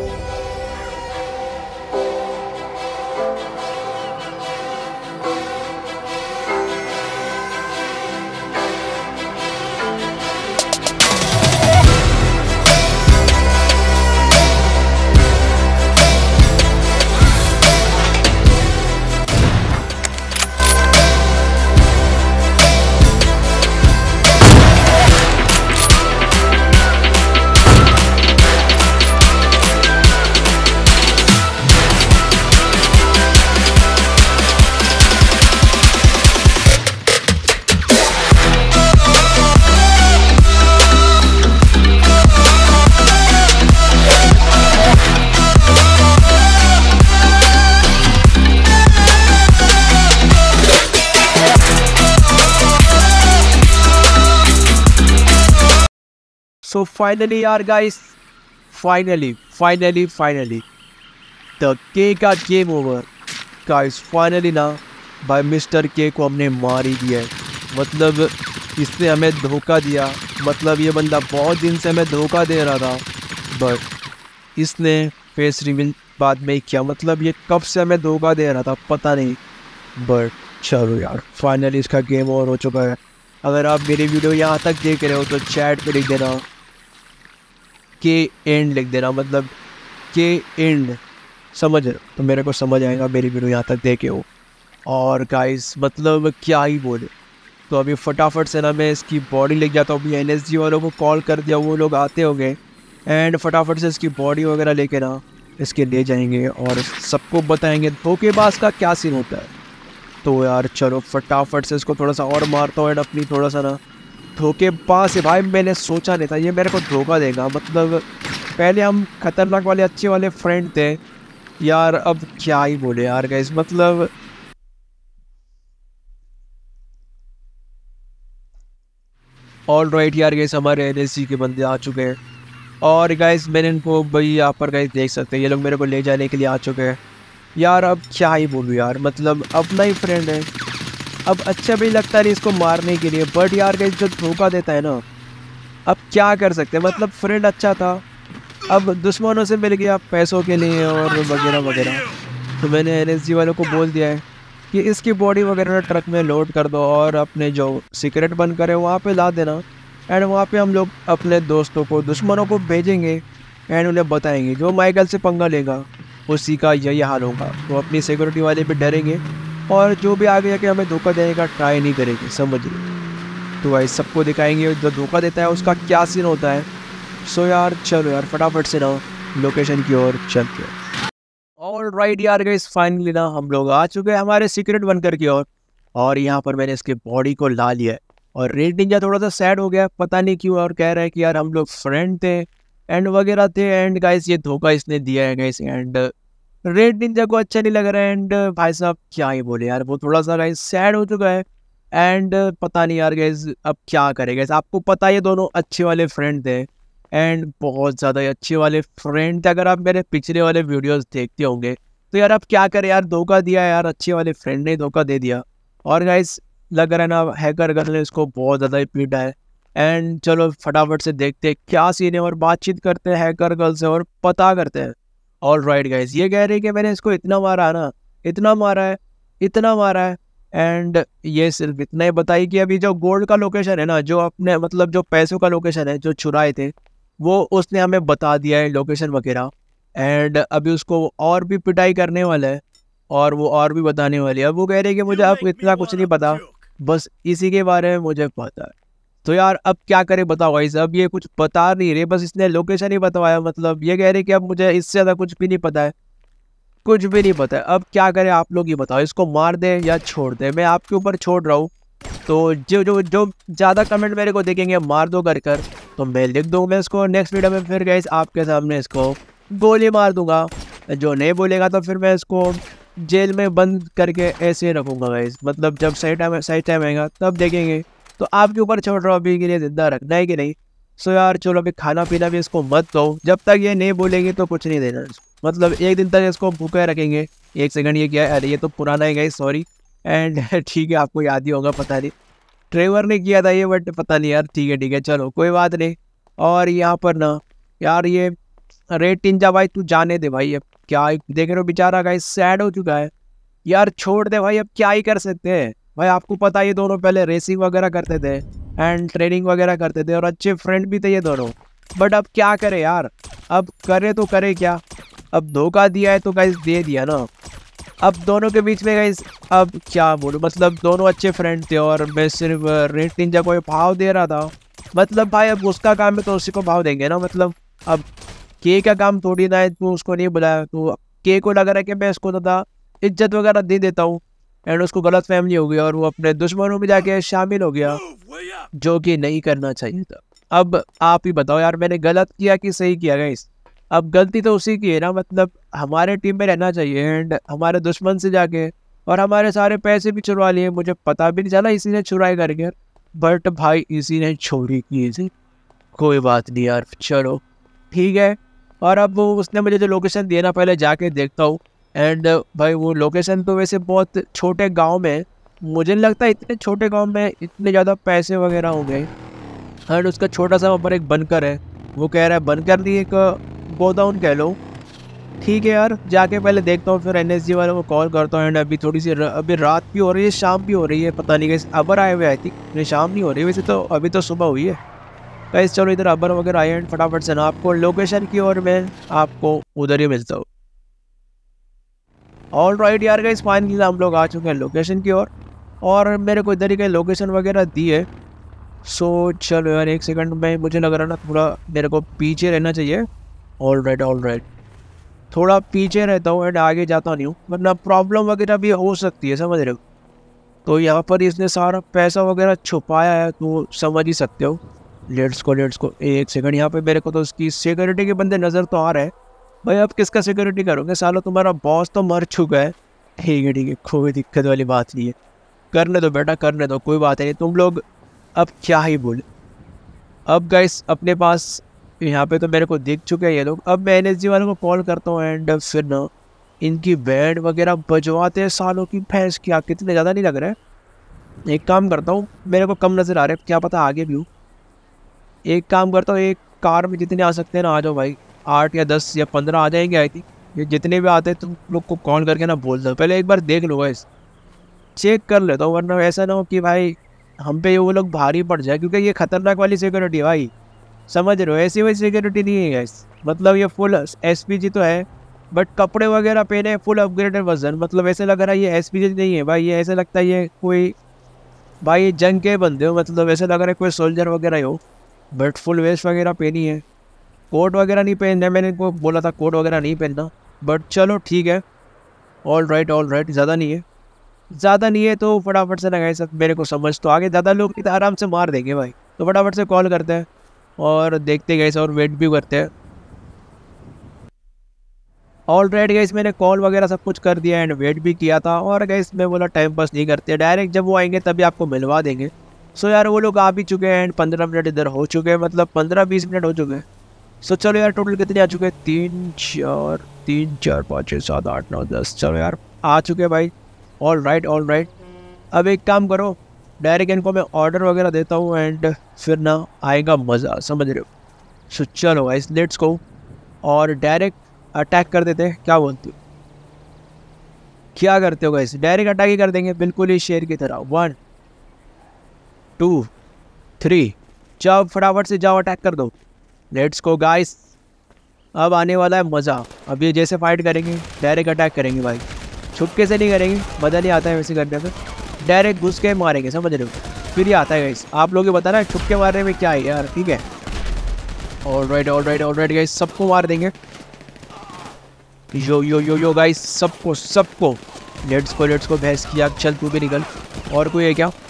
सो फाइनली यार guys, finally finally finally the के का गेम ओवर गाइस। फाइनली ना भाई मिस्टर के को हमने मार ही दिया है। मतलब इसने हमें धोखा दिया। मतलब ये बंदा बहुत दिन से हमें धोखा दे रहा था, बट इसने फेस रिवील बाद में ही किया। मतलब ये कब से हमें धोखा दे रहा था पता नहीं, बट चलो यार फाइनली इसका गेम ओवर हो चुका है। अगर आप मेरी वीडियो यहाँ तक देख रहे हो तो चैट पे लिख देना के एंड, लिख देना मतलब के एंड, समझ तो मेरे को समझ आएगा मेरी वीडियो यहाँ तक देखे हो। और गाइस मतलब क्या ही बोले, तो अभी फटाफट से ना मैं इसकी बॉडी लेके जाता हूँ। अभी एन एस जी वालों को कॉल कर दिया, वो लोग आते होंगे एंड फटाफट से इसकी बॉडी वगैरह लेके ना इसके ले जाएंगे और सबको बताएंगे धोखेबाज का क्या सीन होता है। तो यार चलो फटाफट से इसको थोड़ा सा और मारता हूँ एंड अपनी थोड़ा सा ना धोखेबाज है भाई। मैंने सोचा नहीं था ये मेरे को धोखा देगा। मतलब पहले हम खतरनाक वाले अच्छे वाले फ्रेंड थे यार, अब क्या ही बोले यार गाइस। मतलब ऑल राइट यार गाइस, हमारे एन एस जी के बंदे आ चुके हैं और गाइस मैंने इनको भाई यहाँ पर गाइस देख सकते हैं, ये लोग मेरे को ले जाने के लिए आ चुके हैं यार। अब क्या ही बोलूँ यार, मतलब अपना ही फ्रेंड है, अब अच्छा भी लगता नहीं इसको मारने के लिए, बट यार गाइस जो धोखा देता है ना, अब क्या कर सकते हैं। मतलब फ्रेंड अच्छा था, अब दुश्मनों से मिल गया पैसों के लिए और वगैरह वगैरह। तो मैंने एन एस जी वालों को बोल दिया है कि इसकी बॉडी वगैरह ट्रक में लोड कर दो और अपने जो सीक्रेट बंकर है वहाँ पे ला देना एंड वहाँ पे हम लोग अपने दोस्तों को, दुश्मनों को भेजेंगे एंड उन्हें बताएंगे जो माइकल से पंगा लेगा उसी का यही हाल होगा। तो अपनी सिक्योरिटी वाले पे डरेंगे और जो भी आगे जाके हमें धोखा देने का ट्राई नहीं करेंगे, समझिए। तो भाई सबको दिखाएंगे जो धोखा देता है उसका क्या सीन होता है। सो यार चलो यार फटाफट से ना लोकेशन की ओर चलते हैं। ऑल राइट यार गाइस, फाइनली ना हम लोग आ चुके हैं हमारे सीक्रेट बनकर की ओर और यहाँ पर मैंने इसके बॉडी को ला लिया है। और रेड निंजा थोड़ा सा सैड हो गया, पता नहीं क्यों, और कह रहा है कि यार हम लोग फ्रेंड थे एंड वगैरह थे एंड गाइस ये धोखा इसने दिया है गाइस। एंड रेड निंजा को अच्छा नहीं लग रहा है। एंड भाई साहब क्या ही बोले यार, वो थोड़ा सा गाइस सैड हो चुका है। एंड पता नहीं यार गाइस अब क्या करेगा। आपको पता है ये दोनों अच्छे वाले फ्रेंड थे, एंड बहुत ज़्यादा अच्छे वाले फ्रेंड थे। अगर आप मेरे पिछले वाले वीडियोस देखते होंगे तो यार अब क्या करें यार, धोखा दिया यार, अच्छे वाले फ्रेंड ने धोखा दे दिया। और गाइस लग रहा है ना हैकर गर्ल ने इसको बहुत ज़्यादा ही पीटा है। एंड चलो फटाफट से देखते हैं क्या सीन है और बातचीत करते हैं हैकर गर्ल से और पता करते हैं। ऑल राइट गाइज, ये कह रहे हैं कि मैंने इसको इतना मारा है ना, इतना मारा है, इतना मारा है। एंड ये सिर्फ इतना ही बताई कि अभी जो गोल्ड का लोकेशन है ना, जो अपने मतलब जो पैसों का लोकेशन है जो चुराए थे, वो उसने हमें बता दिया है लोकेशन वगैरह। एंड अभी उसको और भी पिटाई करने वाला है और वो और भी बताने वाली है। अब वो कह रहे हैं कि मुझे अब इतना कुछ नहीं पता, बस इसी के बारे में मुझे पता है। तो यार अब क्या करें बताओ गाइस, अब ये कुछ बता नहीं रहे, बस इसने लोकेशन ही बताया। मतलब ये कह रहे कि अब मुझे इससे ज़्यादा कुछ भी नहीं पता है, कुछ भी नहीं पता है। अब क्या करें आप लोग ही बताओ, इसको मार दें या छोड़ दें? मैं आपके ऊपर छोड़ रहा हूँ। तो जो जो जो ज़्यादा कमेंट मेरे को देखेंगे मार दो कर कर, तो मैं लिख दूँगा इसको नेक्स्ट वीडियो में, फिर गाइस आपके सामने इसको गोली मार दूंगा। जो नहीं बोलेगा तो फिर मैं इसको जेल में बंद करके ऐसे रखूँगा गाइस। मतलब जब सही टाइम सही टाइम आएगा तब देखेंगे। तो आपके ऊपर छोड़ रहा हूँ अभी के लिए, जिंदा रखना है कि नहीं। सो यार चलो अभी खाना पीना भी इसको मत दो, जब तक ये नहीं बोलेंगे तो कुछ नहीं देना। मतलब एक दिन तक इसको भूखे रखेंगे। एक सेकंड, ये क्या है? अरे ये तो पुराना है गाइस, सॉरी। एंड ठीक है, आपको याद ही होगा, पता नहीं ट्रेवर ने किया था ये, बट पता नहीं यार। ठीक है ठीक है, चलो कोई बात नहीं। और यहाँ पर ना यार ये रेड निंजा भाई तू जाने दे भाई, अब क्या ही देख रहे हो, बेचारा गाइस सैड हो चुका है यार। छोड़ दे भाई, अब क्या ही कर सकते हैं भाई। आपको पता है ये दोनों पहले रेसिंग वगैरह करते थे एंड ट्रेनिंग वगैरह करते थे और अच्छे फ्रेंड भी थे ये दोनों। बट अब क्या करे यार, अब करे तो करे क्या। अब धोखा दिया है तो गाइस दे दिया ना। अब दोनों के बीच में गाइस अब क्या बोलूं, मतलब दोनों अच्छे फ्रेंड थे और मैं सिर्फ रेड निंजा को भाव दे रहा था। मतलब भाई अब उसका काम है तो उसी को भाव देंगे ना। मतलब अब के का काम थोड़ी ना है, तू उसको नहीं बुलाया तो के को लग रहा है कि मैं इसको ज़्यादा इज्जत वगैरह दे देता हूँ। एंड उसको गलत फहमी हो गई और वो अपने दुश्मनों में जाके शामिल हो गया, जो कि नहीं करना चाहिए था। अब आप ही बताओ यार, मैंने गलत किया कि सही किया गाइस? अब गलती तो उसी की है ना। मतलब हमारे टीम में रहना चाहिए एंड हमारे दुश्मन से जाके और हमारे सारे पैसे भी चुरा लिए। मुझे पता भी नहीं चला इसी ने चुराई करके, बट भाई इसी ने चोरी की इसी। कोई बात नहीं यार, चलो ठीक है। और अब वो उसने मुझे जो लोकेशन दिया ना, पहले जाके देखता हूँ। एंड भाई वो लोकेशन तो वैसे बहुत छोटे गांव में है। मुझे नहीं लगता इतने छोटे गांव में इतने ज़्यादा पैसे वगैरह होंगे। एंड उसका छोटा सा वहाँ पर एक बनकर है, वो कह रहा है बनकर नहीं, एक गोदाउन कह लो। ठीक है यार, जाके पहले देखता हूँ, फिर एनएसजी वालों को कॉल करता हूँ। एंड अभी थोड़ी सी र, अभी रात भी हो रही है, शाम भी हो रही है, पता नहीं कैसे अबर आए हुए। आई थिंक नहीं, शाम नहीं हो रही वैसे तो, अभी तो सुबह हुई है गाइस। चलो इधर अबर वगैरह आए एंड फटाफट से ना आपको लोकेशन की ओर मैं आपको उधर ही मिलता हूँ। ऑल राइट यार गाइस, फाइनली हम लोग आ चुके हैं लोकेशन की ओर और, और मेरे को इधर ही कहीं लोकेशन वगैरह दी है। सो चलो यार एक सेकंड में, मुझे लग रहा है ना थोड़ा मेरे को पीछे रहना चाहिए। ऑल राइट ऑल राइट, थोड़ा पीछे रहता हूँ एंड आगे जाता नहीं हूँ, वरना प्रॉब्लम वगैरह भी हो सकती है, समझ रहे हो। तो यहाँ पर इसने सारा पैसा वगैरह छुपाया है, तो समझ ही सकते हो। लेट्स को लेट्स को एक सेकंड, यहाँ पे मेरे को तो उसकी सिक्योरिटी के बंदे नज़र तो आ रहे हैं। भाई अब किसका सिक्योरिटी करोगे, सालो तुम्हारा बॉस तो मर चुका है। ठीक है ठीक है, कोई दिक्कत वाली बात नहीं है, करने दो बेटा करने दो, कोई बात नहीं। तुम लोग अब क्या ही बोले। अब गाइस अपने पास यहाँ पे तो मेरे को दिख चुके हैं ये लोग। अब मैं एनएसजी वालों को कॉल करता हूँ एंड फिर ना इनकी बैंड वगैरह बजवाते हैं। सालों की भैंस, क्या कितने ज़्यादा नहीं लग रहा है। एक काम करता हूँ, मेरे को कम नज़र आ रहे हैं, क्या पता आगे भी हूँ। एक काम करता हूँ, एक कार में जितने आ सकते हैं ना आ जाओ भाई। आठ या दस या पंद्रह आ जाएंगे आई थिंक। ये जितने भी आते हैं तुम लोग को कॉल करके ना बोल दो, पहले एक बार देख लो गाइस, चेक कर लेता हूँ, वरना ऐसा ना हो कि भाई हम पे वो लोग भारी पड़ जाए, क्योंकि ये खतरनाक वाली सिक्योरिटी है भाई, समझ रहे हो। ऐसी वही सिक्योरिटी नहीं है गाइस। मतलब ये फुल एसपीजी तो है, बट कपड़े वगैरह पहने फुल अपग्रेडेड वर्जन। मतलब ऐसे लग रहा है ये एसपीजी नहीं है भाई, ये ऐसे लगता है ये कोई भाई ये जंग के बंदे हो। मतलब ऐसे लग रहा है कोई सोल्जर वगैरह ही हो, बट फुल वेस्ट वगैरह पहनी है। कोट वगैरह नहीं पहनना, मैंने इनको बोला था कोट वगैरह नहीं पहनना, बट चलो ठीक है। ऑल राइट ऑल राइट, ज़्यादा नहीं है, ज़्यादा नहीं है तो फटाफट से लगाए सब। मेरे को समझ तो आगे, ज़्यादा लोग नहीं तो आराम से मार देंगे भाई। तो फटाफट से कॉल करते हैं और देखते गए और वेट भी करते हैं। ऑलरेडी गाइस मैंने कॉल वगैरह सब कुछ कर दिया एंड वेट भी किया था, और गाइस मैं बोला टाइम पास नहीं करते, डायरेक्ट जब वो आएंगे तभी आपको मिलवा देंगे। सो यार वो लोग आ भी चुके हैं एंड पंद्रह मिनट इधर हो चुके हैं, मतलब पंद्रह बीस मिनट हो चुके हैं। सो चलो यार टोटल कितने आ चुके हैं, तीन चार तीन चार पाँच छः सात आठ नौ दस, चलो यार आ चुके हैं भाई। ऑल राइट ऑल राइट, अब एक काम करो, डायरेक्ट इनको मैं ऑर्डर वगैरह देता हूँ एंड फिर ना आएगा मज़ा, समझ रहे हो। सो चलो गाइस लेट्स गो और डायरेक्ट अटैक कर देते हैं, क्या बोलते हो, क्या करते हो गाइस, डायरेक्ट अटैक ही कर देंगे बिल्कुल ही शेर की तरह। वन टू थ्री, जाओ फटाफट से जाओ अटैक कर दो, लेट्स गो गाइस। अब आने वाला है मज़ा, अब ये जैसे फाइट करेंगे डायरेक्ट अटैक करेंगे भाई, छुपके से नहीं करेंगे, मज़ा नहीं आता है वैसे करने में, डायरेक्ट घुस के मारेंगे, समझ रहे हो, फिर ये आता है गाइस। आप लोग ये बता रहे हैं छुपके मारने में क्या है यार, ठीक है। All right all right all right guys, सबको मार देंगे, यो यो यो यो गाइस, सबको सबको, लेट्स को लेट्स को भैंस की आग, चल तू भी निकल। और कोई है क्या,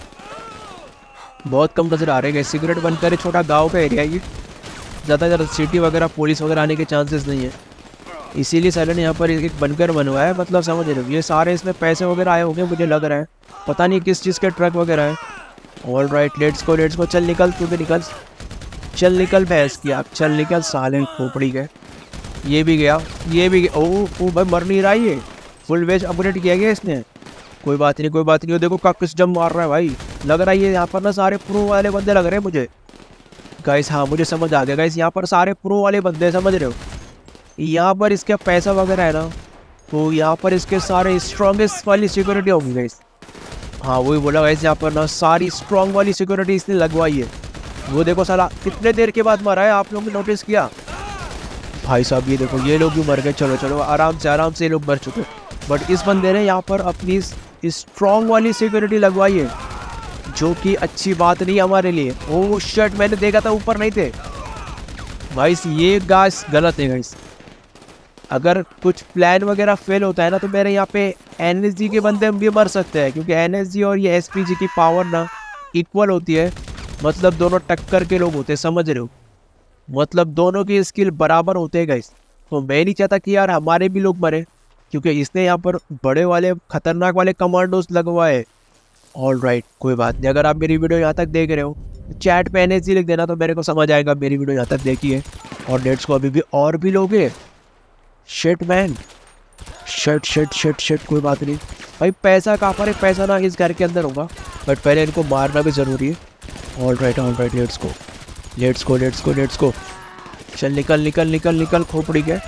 बहुत कम नजर आ रहे हैं, सिगरेट बनकर छोटा गांव का एरिया है ये, ज़्यादा ज़्यादा सिटी वगैरह पुलिस वगैरह आने के चांसेस नहीं है, इसीलिए सैलन यहाँ पर एक बनकर बनवाया है, मतलब समझ रहे हो, ये सारे इसमें पैसे वगैरह आए होंगे मुझे लग रहा है, पता नहीं किस चीज़ के ट्रक वगैरह है। All right let's go let's go, चल निकल तू भी निकल, चल निकल भैंस की आग, चल निकल साले खोपड़ी के। ये भी गया, ये भी गया, ओह ओ भाई मर नहीं रहा ये, फुल वेज अपग्रेड किया गया इसने, कोई बात नहीं कोई बात नहीं। देखो काकिस जम मार रहा है भाई, लग रहा है ये यहाँ पर ना सारे प्रो वाले बंदे लग रहे हैं मुझे गाइस। हाँ मुझे समझ आ गया गाइस, यहाँ पर सारे प्रो वाले बंदे, समझ रहे हो, यहाँ पर इसका पैसा वगैरह है ना, तो यहाँ पर इसके सारे स्ट्रॉन्गेस्ट वाली सिक्योरिटी होगी गाइस। हाँ वही बोला गाइस, यहाँ पर ना सारी स्ट्रॉन्ग वाली सिक्योरिटी इसने लगवाई है। वो देखो साला कितने देर के बाद मरा है, आप लोगों ने नोटिस किया भाई साहब, ये देखो ये लोग भी मर गए, चलो चलो आराम से आराम से ये लोग मर चुके, बट इस बंदे ने यहाँ पर अपनी स्ट्रॉन्ग वाली सिक्योरिटी लगवाई है, जो कि अच्छी बात नहीं हमारे लिए। ओह शिट, मैंने देखा था ऊपर नहीं थे भाई, ये गाइस गलत है गाइस, अगर कुछ प्लान वगैरह फेल होता है ना तो मेरे यहाँ पे एनएसजी के बंदे भी मर सकते हैं, क्योंकि एनएसजी और ये एसपीजी की पावर ना इक्वल होती है, मतलब दोनों टक्कर के लोग होते हैं, समझ रहे हो, मतलब दोनों की स्किल बराबर होते हैं गाइस। तो मैं नहीं चाहता कि यार हमारे भी लोग मरे, क्योंकि इसने यहाँ पर बड़े वाले खतरनाक वाले कमांडोज लगवाए। ऑल राइट कोई बात नहीं, अगर आप मेरी वीडियो यहाँ तक देख रहे हो चैट पे एनएसजी लिख देना तो मेरे को समझ आएगा मेरी वीडियो यहाँ तक देखी है। और नेट्स को अभी भी और भी लोग हैं, shit man, shit shit shit shit, कोई बात नहीं भाई, पैसा कहाँ पर है, पैसा ना इस घर के अंदर होगा, बट पहले इनको मारना भी ज़रूरी है। All right all right let's go let's go let's go let's go, चल निकल निकल निकल निकल खोपड़ी के।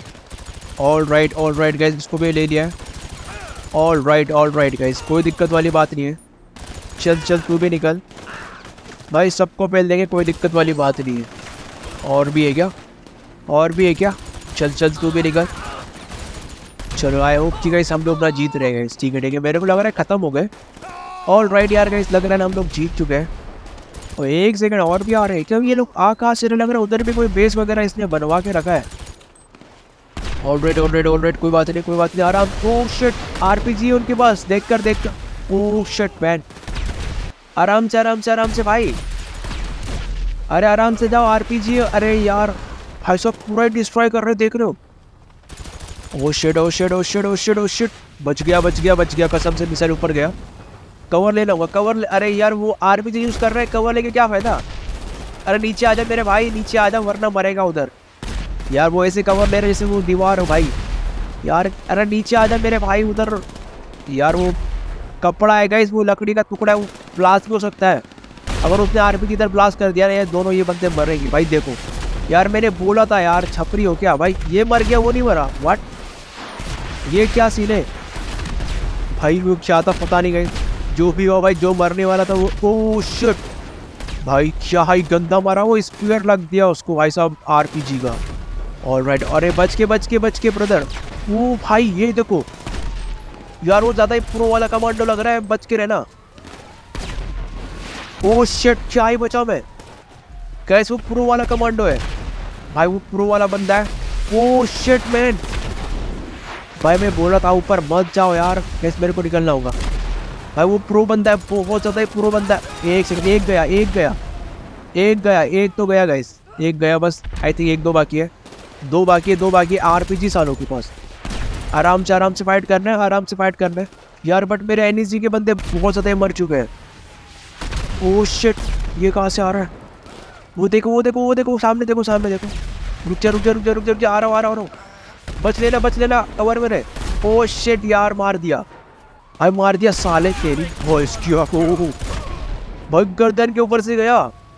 All right all right guys, इसको भी ले लिया है। All right all right guys, कोई दिक्कत वाली बात नहीं है, चल चल तू भी निकल भाई, सबको पहल देंगे, कोई दिक्कत वाली बात नहीं है। और भी है क्या, और भी है क्या, चल चल तू भी निकल। चलो आई होप कि गाइस हम लोग ना जीत रहे हैं, ठीक है ठीक है, मेरे को लग रहा है ख़त्म हो गए। ऑल राइट यार गाइस, लग रहा है ना हम लोग जीत चुके हैं। और एक सेकंड और भी आ रहे हैं, क्योंकि ये लोग आ कहाँ से रहे, लग रहा है उधर भी कोई बेस वगैरह इसने बनवा के रखा है। All right all right all right, कोई बात नहीं कोई बात नहीं, आराम। ओह शिट, आरपीजी है उनके पास, देख कर देख कर, ओह शिट मैन, आराम से आराम से आराम से भाई, अरे आराम से जाओ, आरपीजी। अरे यार भाई साहब पूरा ही डिस्ट्रॉय कर रहे, देख रहे हो। Oh shit oh shit oh shit oh shit oh shit, बच गया बच गया बच गया, कसम से मिसाइल ऊपर गया, कवर ले लूँगा कवर ले। अरे यार वो आरपीजी यूज़ कर रहे हैं, कवर लेके क्या फ़ायदा। अरे नीचे आ जा मेरे भाई, नीचे आ जा, वरना मरेगा उधर। यार वो ऐसे कवर ले रहे जैसे वो दीवार हो भाई यार। अरे नीचे आ जा मेरे भाई उधर, यार वो कपड़ा है गाइस, वो लकड़ी का टुकड़ा है, वो ब्लास्ट भी हो सकता है। अगर उसने आरपीजी इधर ब्लास्ट कर दिया ना, ये दोनों ये बंदे मरेंगे भाई। देखो यार मैंने बोला था यार, छपरी हो क्या भाई, ये मर गया वो नहीं मरा, व्हाट, ये क्या सीन है भाई। वो क्या था पता नहीं गाइस, जो भी हो भाई, जो मरने वाला था वो, ओह शिट भाई, क्या ही गंदा मारा, वो स्पीयर लग दिया उसको भाई साहब आरपीजी का। ऑल राइट, अरे बच के बच के बच के ब्रदर। ओ भाई ये देखो यार, वो ज़्यादा ही प्रो वाला कमांडो लग रहा है, बच के रहना। ओह शिट, क्या ही बचा मैं, कैसे वो प्रो वाला कमांडो है भाई, वो प्रो वाला बंदा है। ओह शिट मैन भाई, मैं बोला था ऊपर मत जाओ यार, कैसे मेरे को निकलना होगा भाई, वो प्रो बंदा है, बहुत ज़्यादा ही प्रो बंदा है। एक सेकंड, एक गया एक गया एक गया एक तो गया गाइस, एक गया बस, आई थिंक एक दो बाकी है। दो बाकी है, दो बाकी है। आरपीजी सालों के पास आराम से आराम से फाइट करना है, आराम से फाइट करना है यार। बट मेरे एनएसजी के बंदे बहुत ज़्यादा मर चुके हैं। ओह शिट, ये कहाँ से आ रहा है? वो देखो वो देखो वो देखो सामने देखो सामने देखो। रुक जा रुक जा रुक जा रुक जा रुक जा, आ रहा हूँ आ रहा हूँ। बच लेना बच लेना, कवर में रहे। ओह शिट यार, मार दिया भाई, मार दिया साले तेरी वॉइस किया को भाई, गर्दन के ऊपर से गया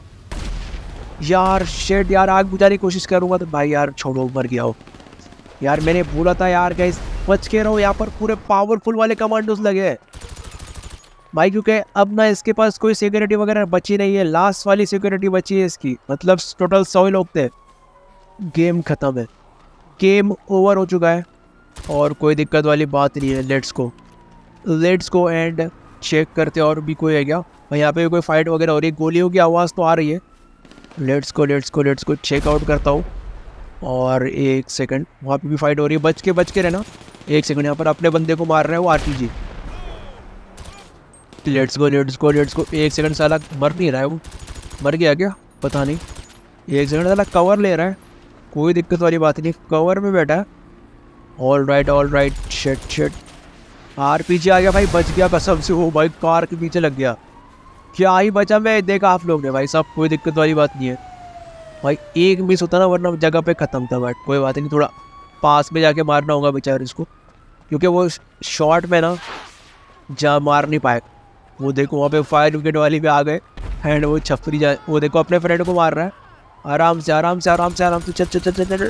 यार। शिट यार, आग बुझाने की कोशिश करूँगा तो भाई यार छोड़ो, मर गया हो यार। मैंने बोला था यार गाइस बच के रहो, यहाँ पर पूरे पावरफुल वाले कमांडोज लगे हैं भाई, क्योंकि अब ना इसके पास कोई सिक्योरिटी वगैरह बची नहीं है। लास्ट वाली सिक्योरिटी बची है इसकी, मतलब टोटल सौ लोग थे। गेम ख़त्म है, गेम ओवर हो चुका है और कोई दिक्कत वाली बात नहीं है। Let's go let's go and check करते और भी कोई है क्या भाई। यहाँ पे कोई फाइट वगैरह हो रही है, गोलियों की आवाज़ तो आ रही है। Let's go let's go let's go check out करता हूँ। और एक सेकंड, वहाँ पे भी फाइट हो रही है, बच के बच के रहना। एक सेकंड, यहाँ पर अपने बंदे को मार रहे हैं वो RPG. Let's go let's go let's go. एक सेकंड, साला मर नहीं रहा है वो, मर गया क्या पता नहीं। एक सेकंड, साला कवर ले रहा है, कोई दिक्कत वाली बात नहीं, कवर में बैठा है। All right all right, shit shit, RPG आ गया भाई, बच गया कसम से। वो भाई कार के पीछे लग गया, क्या ही बचा मैं, देखा आप लोग ने भाई साहब, कोई दिक्कत वाली बात नहीं है भाई। एक मिस होता ना वरना जगह पे ख़त्म था। बट कोई बात नहीं, थोड़ा पास में जाके मारना होगा बेचारे इसको, क्योंकि वो शॉट में ना जा मार नहीं पाए। वो देखो वहाँ पे फायर विकेट वाली भी आ गए एंड वो छपरी जा, वो देखो अपने फ्रेंड को मार रहा है। आराम से आराम से आराम से आराम से, चल चल चल चल।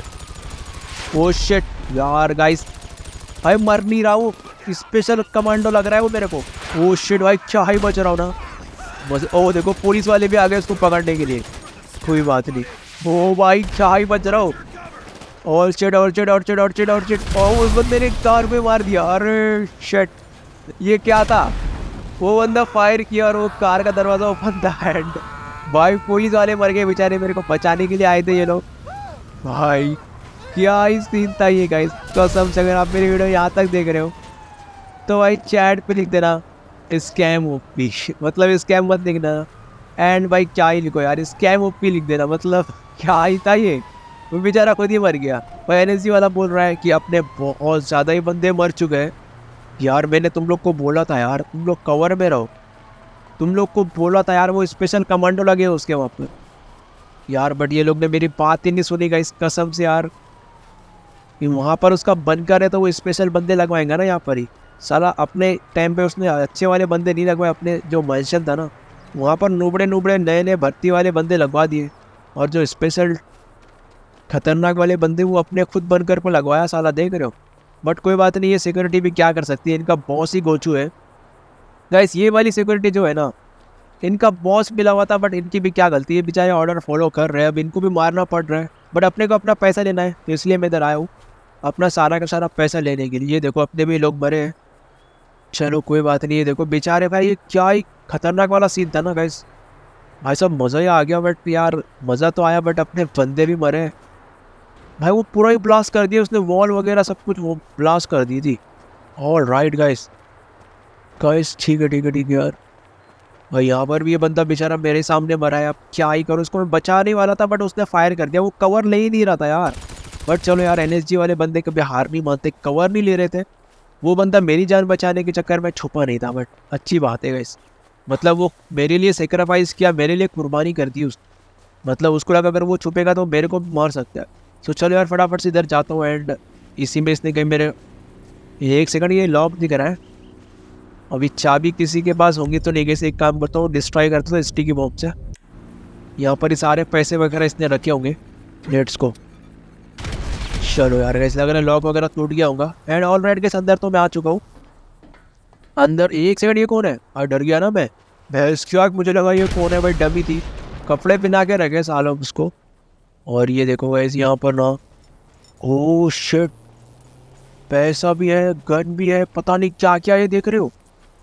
ओ शिट यार गाइस, भाई मर नहीं रहा वो, स्पेशल कमांडो लग रहा है वो मेरे को। ओ शिट भाई, क्या ही बच रहा हूँ ना बस। ओ देखो पुलिस वाले भी आ गए उसको पकड़ने के लिए, कोई बात नहीं। ओ भाई क्या ही बच रहा हूँ। और चिट और चिट और चिट और चिट और चिट, और उस बंदे ने कार पे मार दिया। अरे शिट, ये क्या था? वो बंदा फायर किया और वो कार का दरवाज़ा ओपन था एंड भाई पुलिस वाले मर गए बेचारे, मेरे को बचाने के लिए आए थे ये लोग। भाई क्या ही सीन था ये गाइस, कसम से। अगर आप मेरी वीडियो यहाँ तक देख रहे हो तो भाई चैट पे लिख देना स्कैम ओपी, मतलब स्कैम मत लिखना। एंड भाई क्या ही लिखो यार, स्कैम ओपी लिख देना, मतलब क्या ही था ये। वो बेचारा खुद ही मर गया। भाई एनएसजी वाला बोल रहा है कि अपने बहुत ज़्यादा ही बंदे मर चुके हैं। यार मैंने तुम लोग को बोला था यार, तुम लोग कवर में रहो, तुम लोग को बोला था यार, वो स्पेशल कमांडो लगे उसके वहाँ पर यार। बट ये लोग ने मेरी बात ही नहीं सुनी गाइस, कसम से यार। कि वहाँ पर उसका बनकर है तो वो स्पेशल बंदे लगवाएंगा ना यहाँ पर ही। साला अपने टाइम पे उसने अच्छे वाले बंदे नहीं लगवाए, अपने जो मैंशन था ना वहाँ पर नूबड़े नूबड़े नए नए भर्ती वाले बंदे लगवा दिए, और जो स्पेशल खतरनाक वाले बंदे वो अपने खुद बनकर को लगवाया। साला देख रहे हो। बट कोई बात नहीं, ये सिक्योरिटी भी क्या कर सकती है, इनका बॉस ही गोचू है गाइस। ये वाली सिक्योरिटी जो है ना, इनका बॉस मिला हुआ था, बट इनकी भी क्या गलती है, बेचारे ऑर्डर फॉलो कर रहे हैं, अब इनको भी मारना पड़ रहा है। बट अपने को अपना पैसा लेना है तो इसलिए मैं इधर आया हूँ, अपना सारा का सारा पैसा लेने के लिए। ये देखो अपने भी लोग मरे हैं, चलो कोई बात नहीं। ये देखो बेचारे भाई, ये क्या ही खतरनाक वाला सीन था ना गाइस, भाई साहब मज़ा ही आ गया। बट यार मज़ा तो आया, बट अपने बंदे भी मरे भाई। वो पूरा ही ब्लास्ट कर दिया उसने, वॉल वगैरह सब कुछ वो ब्लास्ट कर दी थी। ऑल राइट गाइस गाइस, ठीक है ठीक है ठीक है यार। भाई यहाँ पर भी ये बंदा बेचारा मेरे सामने मरा है, अब क्या ही करूँ, उसको मैं बचाने वाला था बट उसने फायर कर दिया। वो कवर ले ही नहीं रहा था यार। बट चलो यार, एनएसजी वाले बंदे कभी हार नहीं मानते, कवर नहीं ले रहे थे। वो बंदा मेरी जान बचाने के चक्कर में छुपा नहीं था। बट अच्छी बात है गाइस, मतलब वो मेरे लिए सेक्रीफाइस किया, मेरे लिए कुर्बानी कर दी उस, मतलब उसको लगा अगर वो छुपेगा तो मेरे को मार सकता है। तो चलो यार फटाफट से इधर जाता हूँ। एंड इसी में इसने कहीं मेरे, एक सेकंड, ये लॉक नहीं करा है अभी। चाबी किसी के पास होंगी तो नहीं, कैसे एक काम करता हूँ, डिस्ट्रॉय करता हूँ स्टिकी बॉम्ब से। यहाँ पर ये सारे पैसे वगैरह इसने रखे होंगे। लेट्स को, चलो यार ऐसे लग रहा है लॉक वगैरह टूट गया होगा। एंड ऑल राइट के अंदर तो मैं आ चुका हूँ अंदर। एक सेकंड, ये कौन है? और डर गया ना मैं, भैंस क्या, मुझे लगा ये कौन है भाई, डमी थी, कपड़े पहना के रखे सालों उसको। और ये देखो वैसे यहाँ पर ना, ओह शिट, पैसा भी है, गन भी है, पता नहीं क्या क्या ये देख रहे हो।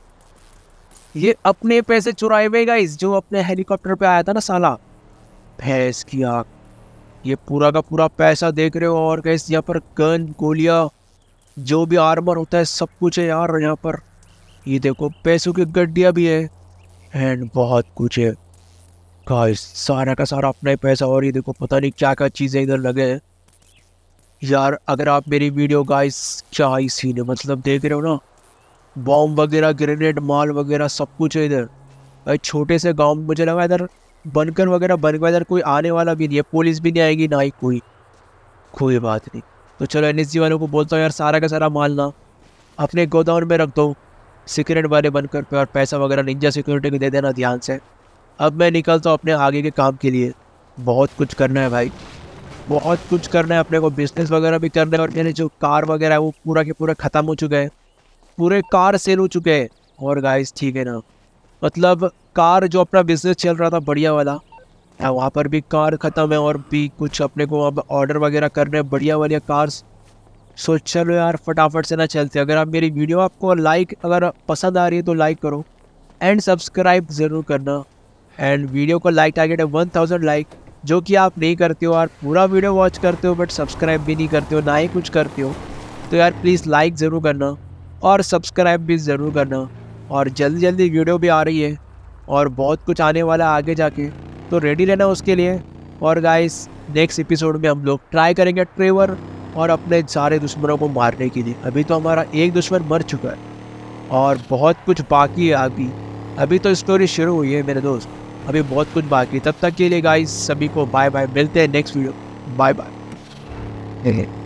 ये अपने पैसे चुराए हुए गाइस, जो अपने हेलीकॉप्टर पे आया था ना साला, भैंस की आँख। ये पूरा का पूरा पैसा देख रहे हो। और गाइस यहाँ पर गन, गोलियाँ, जो भी आर्मर होता है सब कुछ है यार यहाँ पर। ये देखो पैसों की गड्डियाँ भी है एंड बहुत कुछ है गाइस, सारा का सारा अपना ही पैसा। और ये देखो पता नहीं क्या क्या चीज़ें इधर लगे हैं। यार अगर आप मेरी वीडियो गाइस, क्या ही सीन है, मतलब देख रहे हो ना, बॉम्ब वगैरह, ग्रेनेड, माल वगैरह सब कुछ है इधर। भाई छोटे से गांव में मुझे लगा इधर बनकर वगैरह बन गया, इधर कोई आने वाला भी नहीं है, पुलिस भी नहीं आएगी ना ही कोई कोई बात नहीं। तो चलो एन एस जी वालों को बोलता हूँ यार, सारा का सारा माल ना अपने गोदाम में रख दो सीक्रेट वाले बनकर पे, और पैसा वगैरह निंजा सिक्योरिटी को दे देना ध्यान से। अब मैं निकलता हूँ अपने आगे के काम के लिए। बहुत कुछ करना है भाई, बहुत कुछ करना है अपने को, बिजनेस वगैरह भी करना है। और मेरे जो कार वगैरह है वो पूरा के पूरा ख़त्म हो चुका है, पूरे कार सेल हो चुके हैं। और गाइस ठीक है ना, मतलब कार जो अपना बिजनेस चल रहा था बढ़िया वाला, वहाँ पर भी कार ख़त्म है, और भी कुछ अपने को अब ऑर्डर वगैरह करने हैं बढ़िया वाली कार्स। सो चलो यार फटाफट से ना चलते। अगर आप मेरी वीडियो आपको लाइक अगर पसंद आ रही है तो लाइक करो एंड सब्सक्राइब ज़रूर करना। एंड वीडियो को लाइक टारगेट है वन थाउजेंड लाइक, जो कि आप नहीं करते हो यार। पूरा वीडियो वॉच करते हो बट सब्सक्राइब भी नहीं करते हो, ना ही कुछ करते हो। तो यार प्लीज़ लाइक ज़रूर करना और सब्सक्राइब भी ज़रूर करना। और जल्दी जल्दी वीडियो भी आ रही है और बहुत कुछ आने वाला है आगे जाके, तो रेडी रहना उसके लिए। और गाइस नेक्स्ट एपिसोड में हम लोग ट्राई करेंगे ट्रेवर और अपने सारे दुश्मनों को मारने के लिए। अभी तो हमारा एक दुश्मन मर चुका है और बहुत कुछ बाकी है आगे। अभी तो स्टोरी शुरू हुई है मेरे दोस्त, अभी बहुत कुछ बाकी। तब तक के लिए गाइस सभी को बाय बाय, मिलते हैं नेक्स्ट वीडियो, बाय बाय।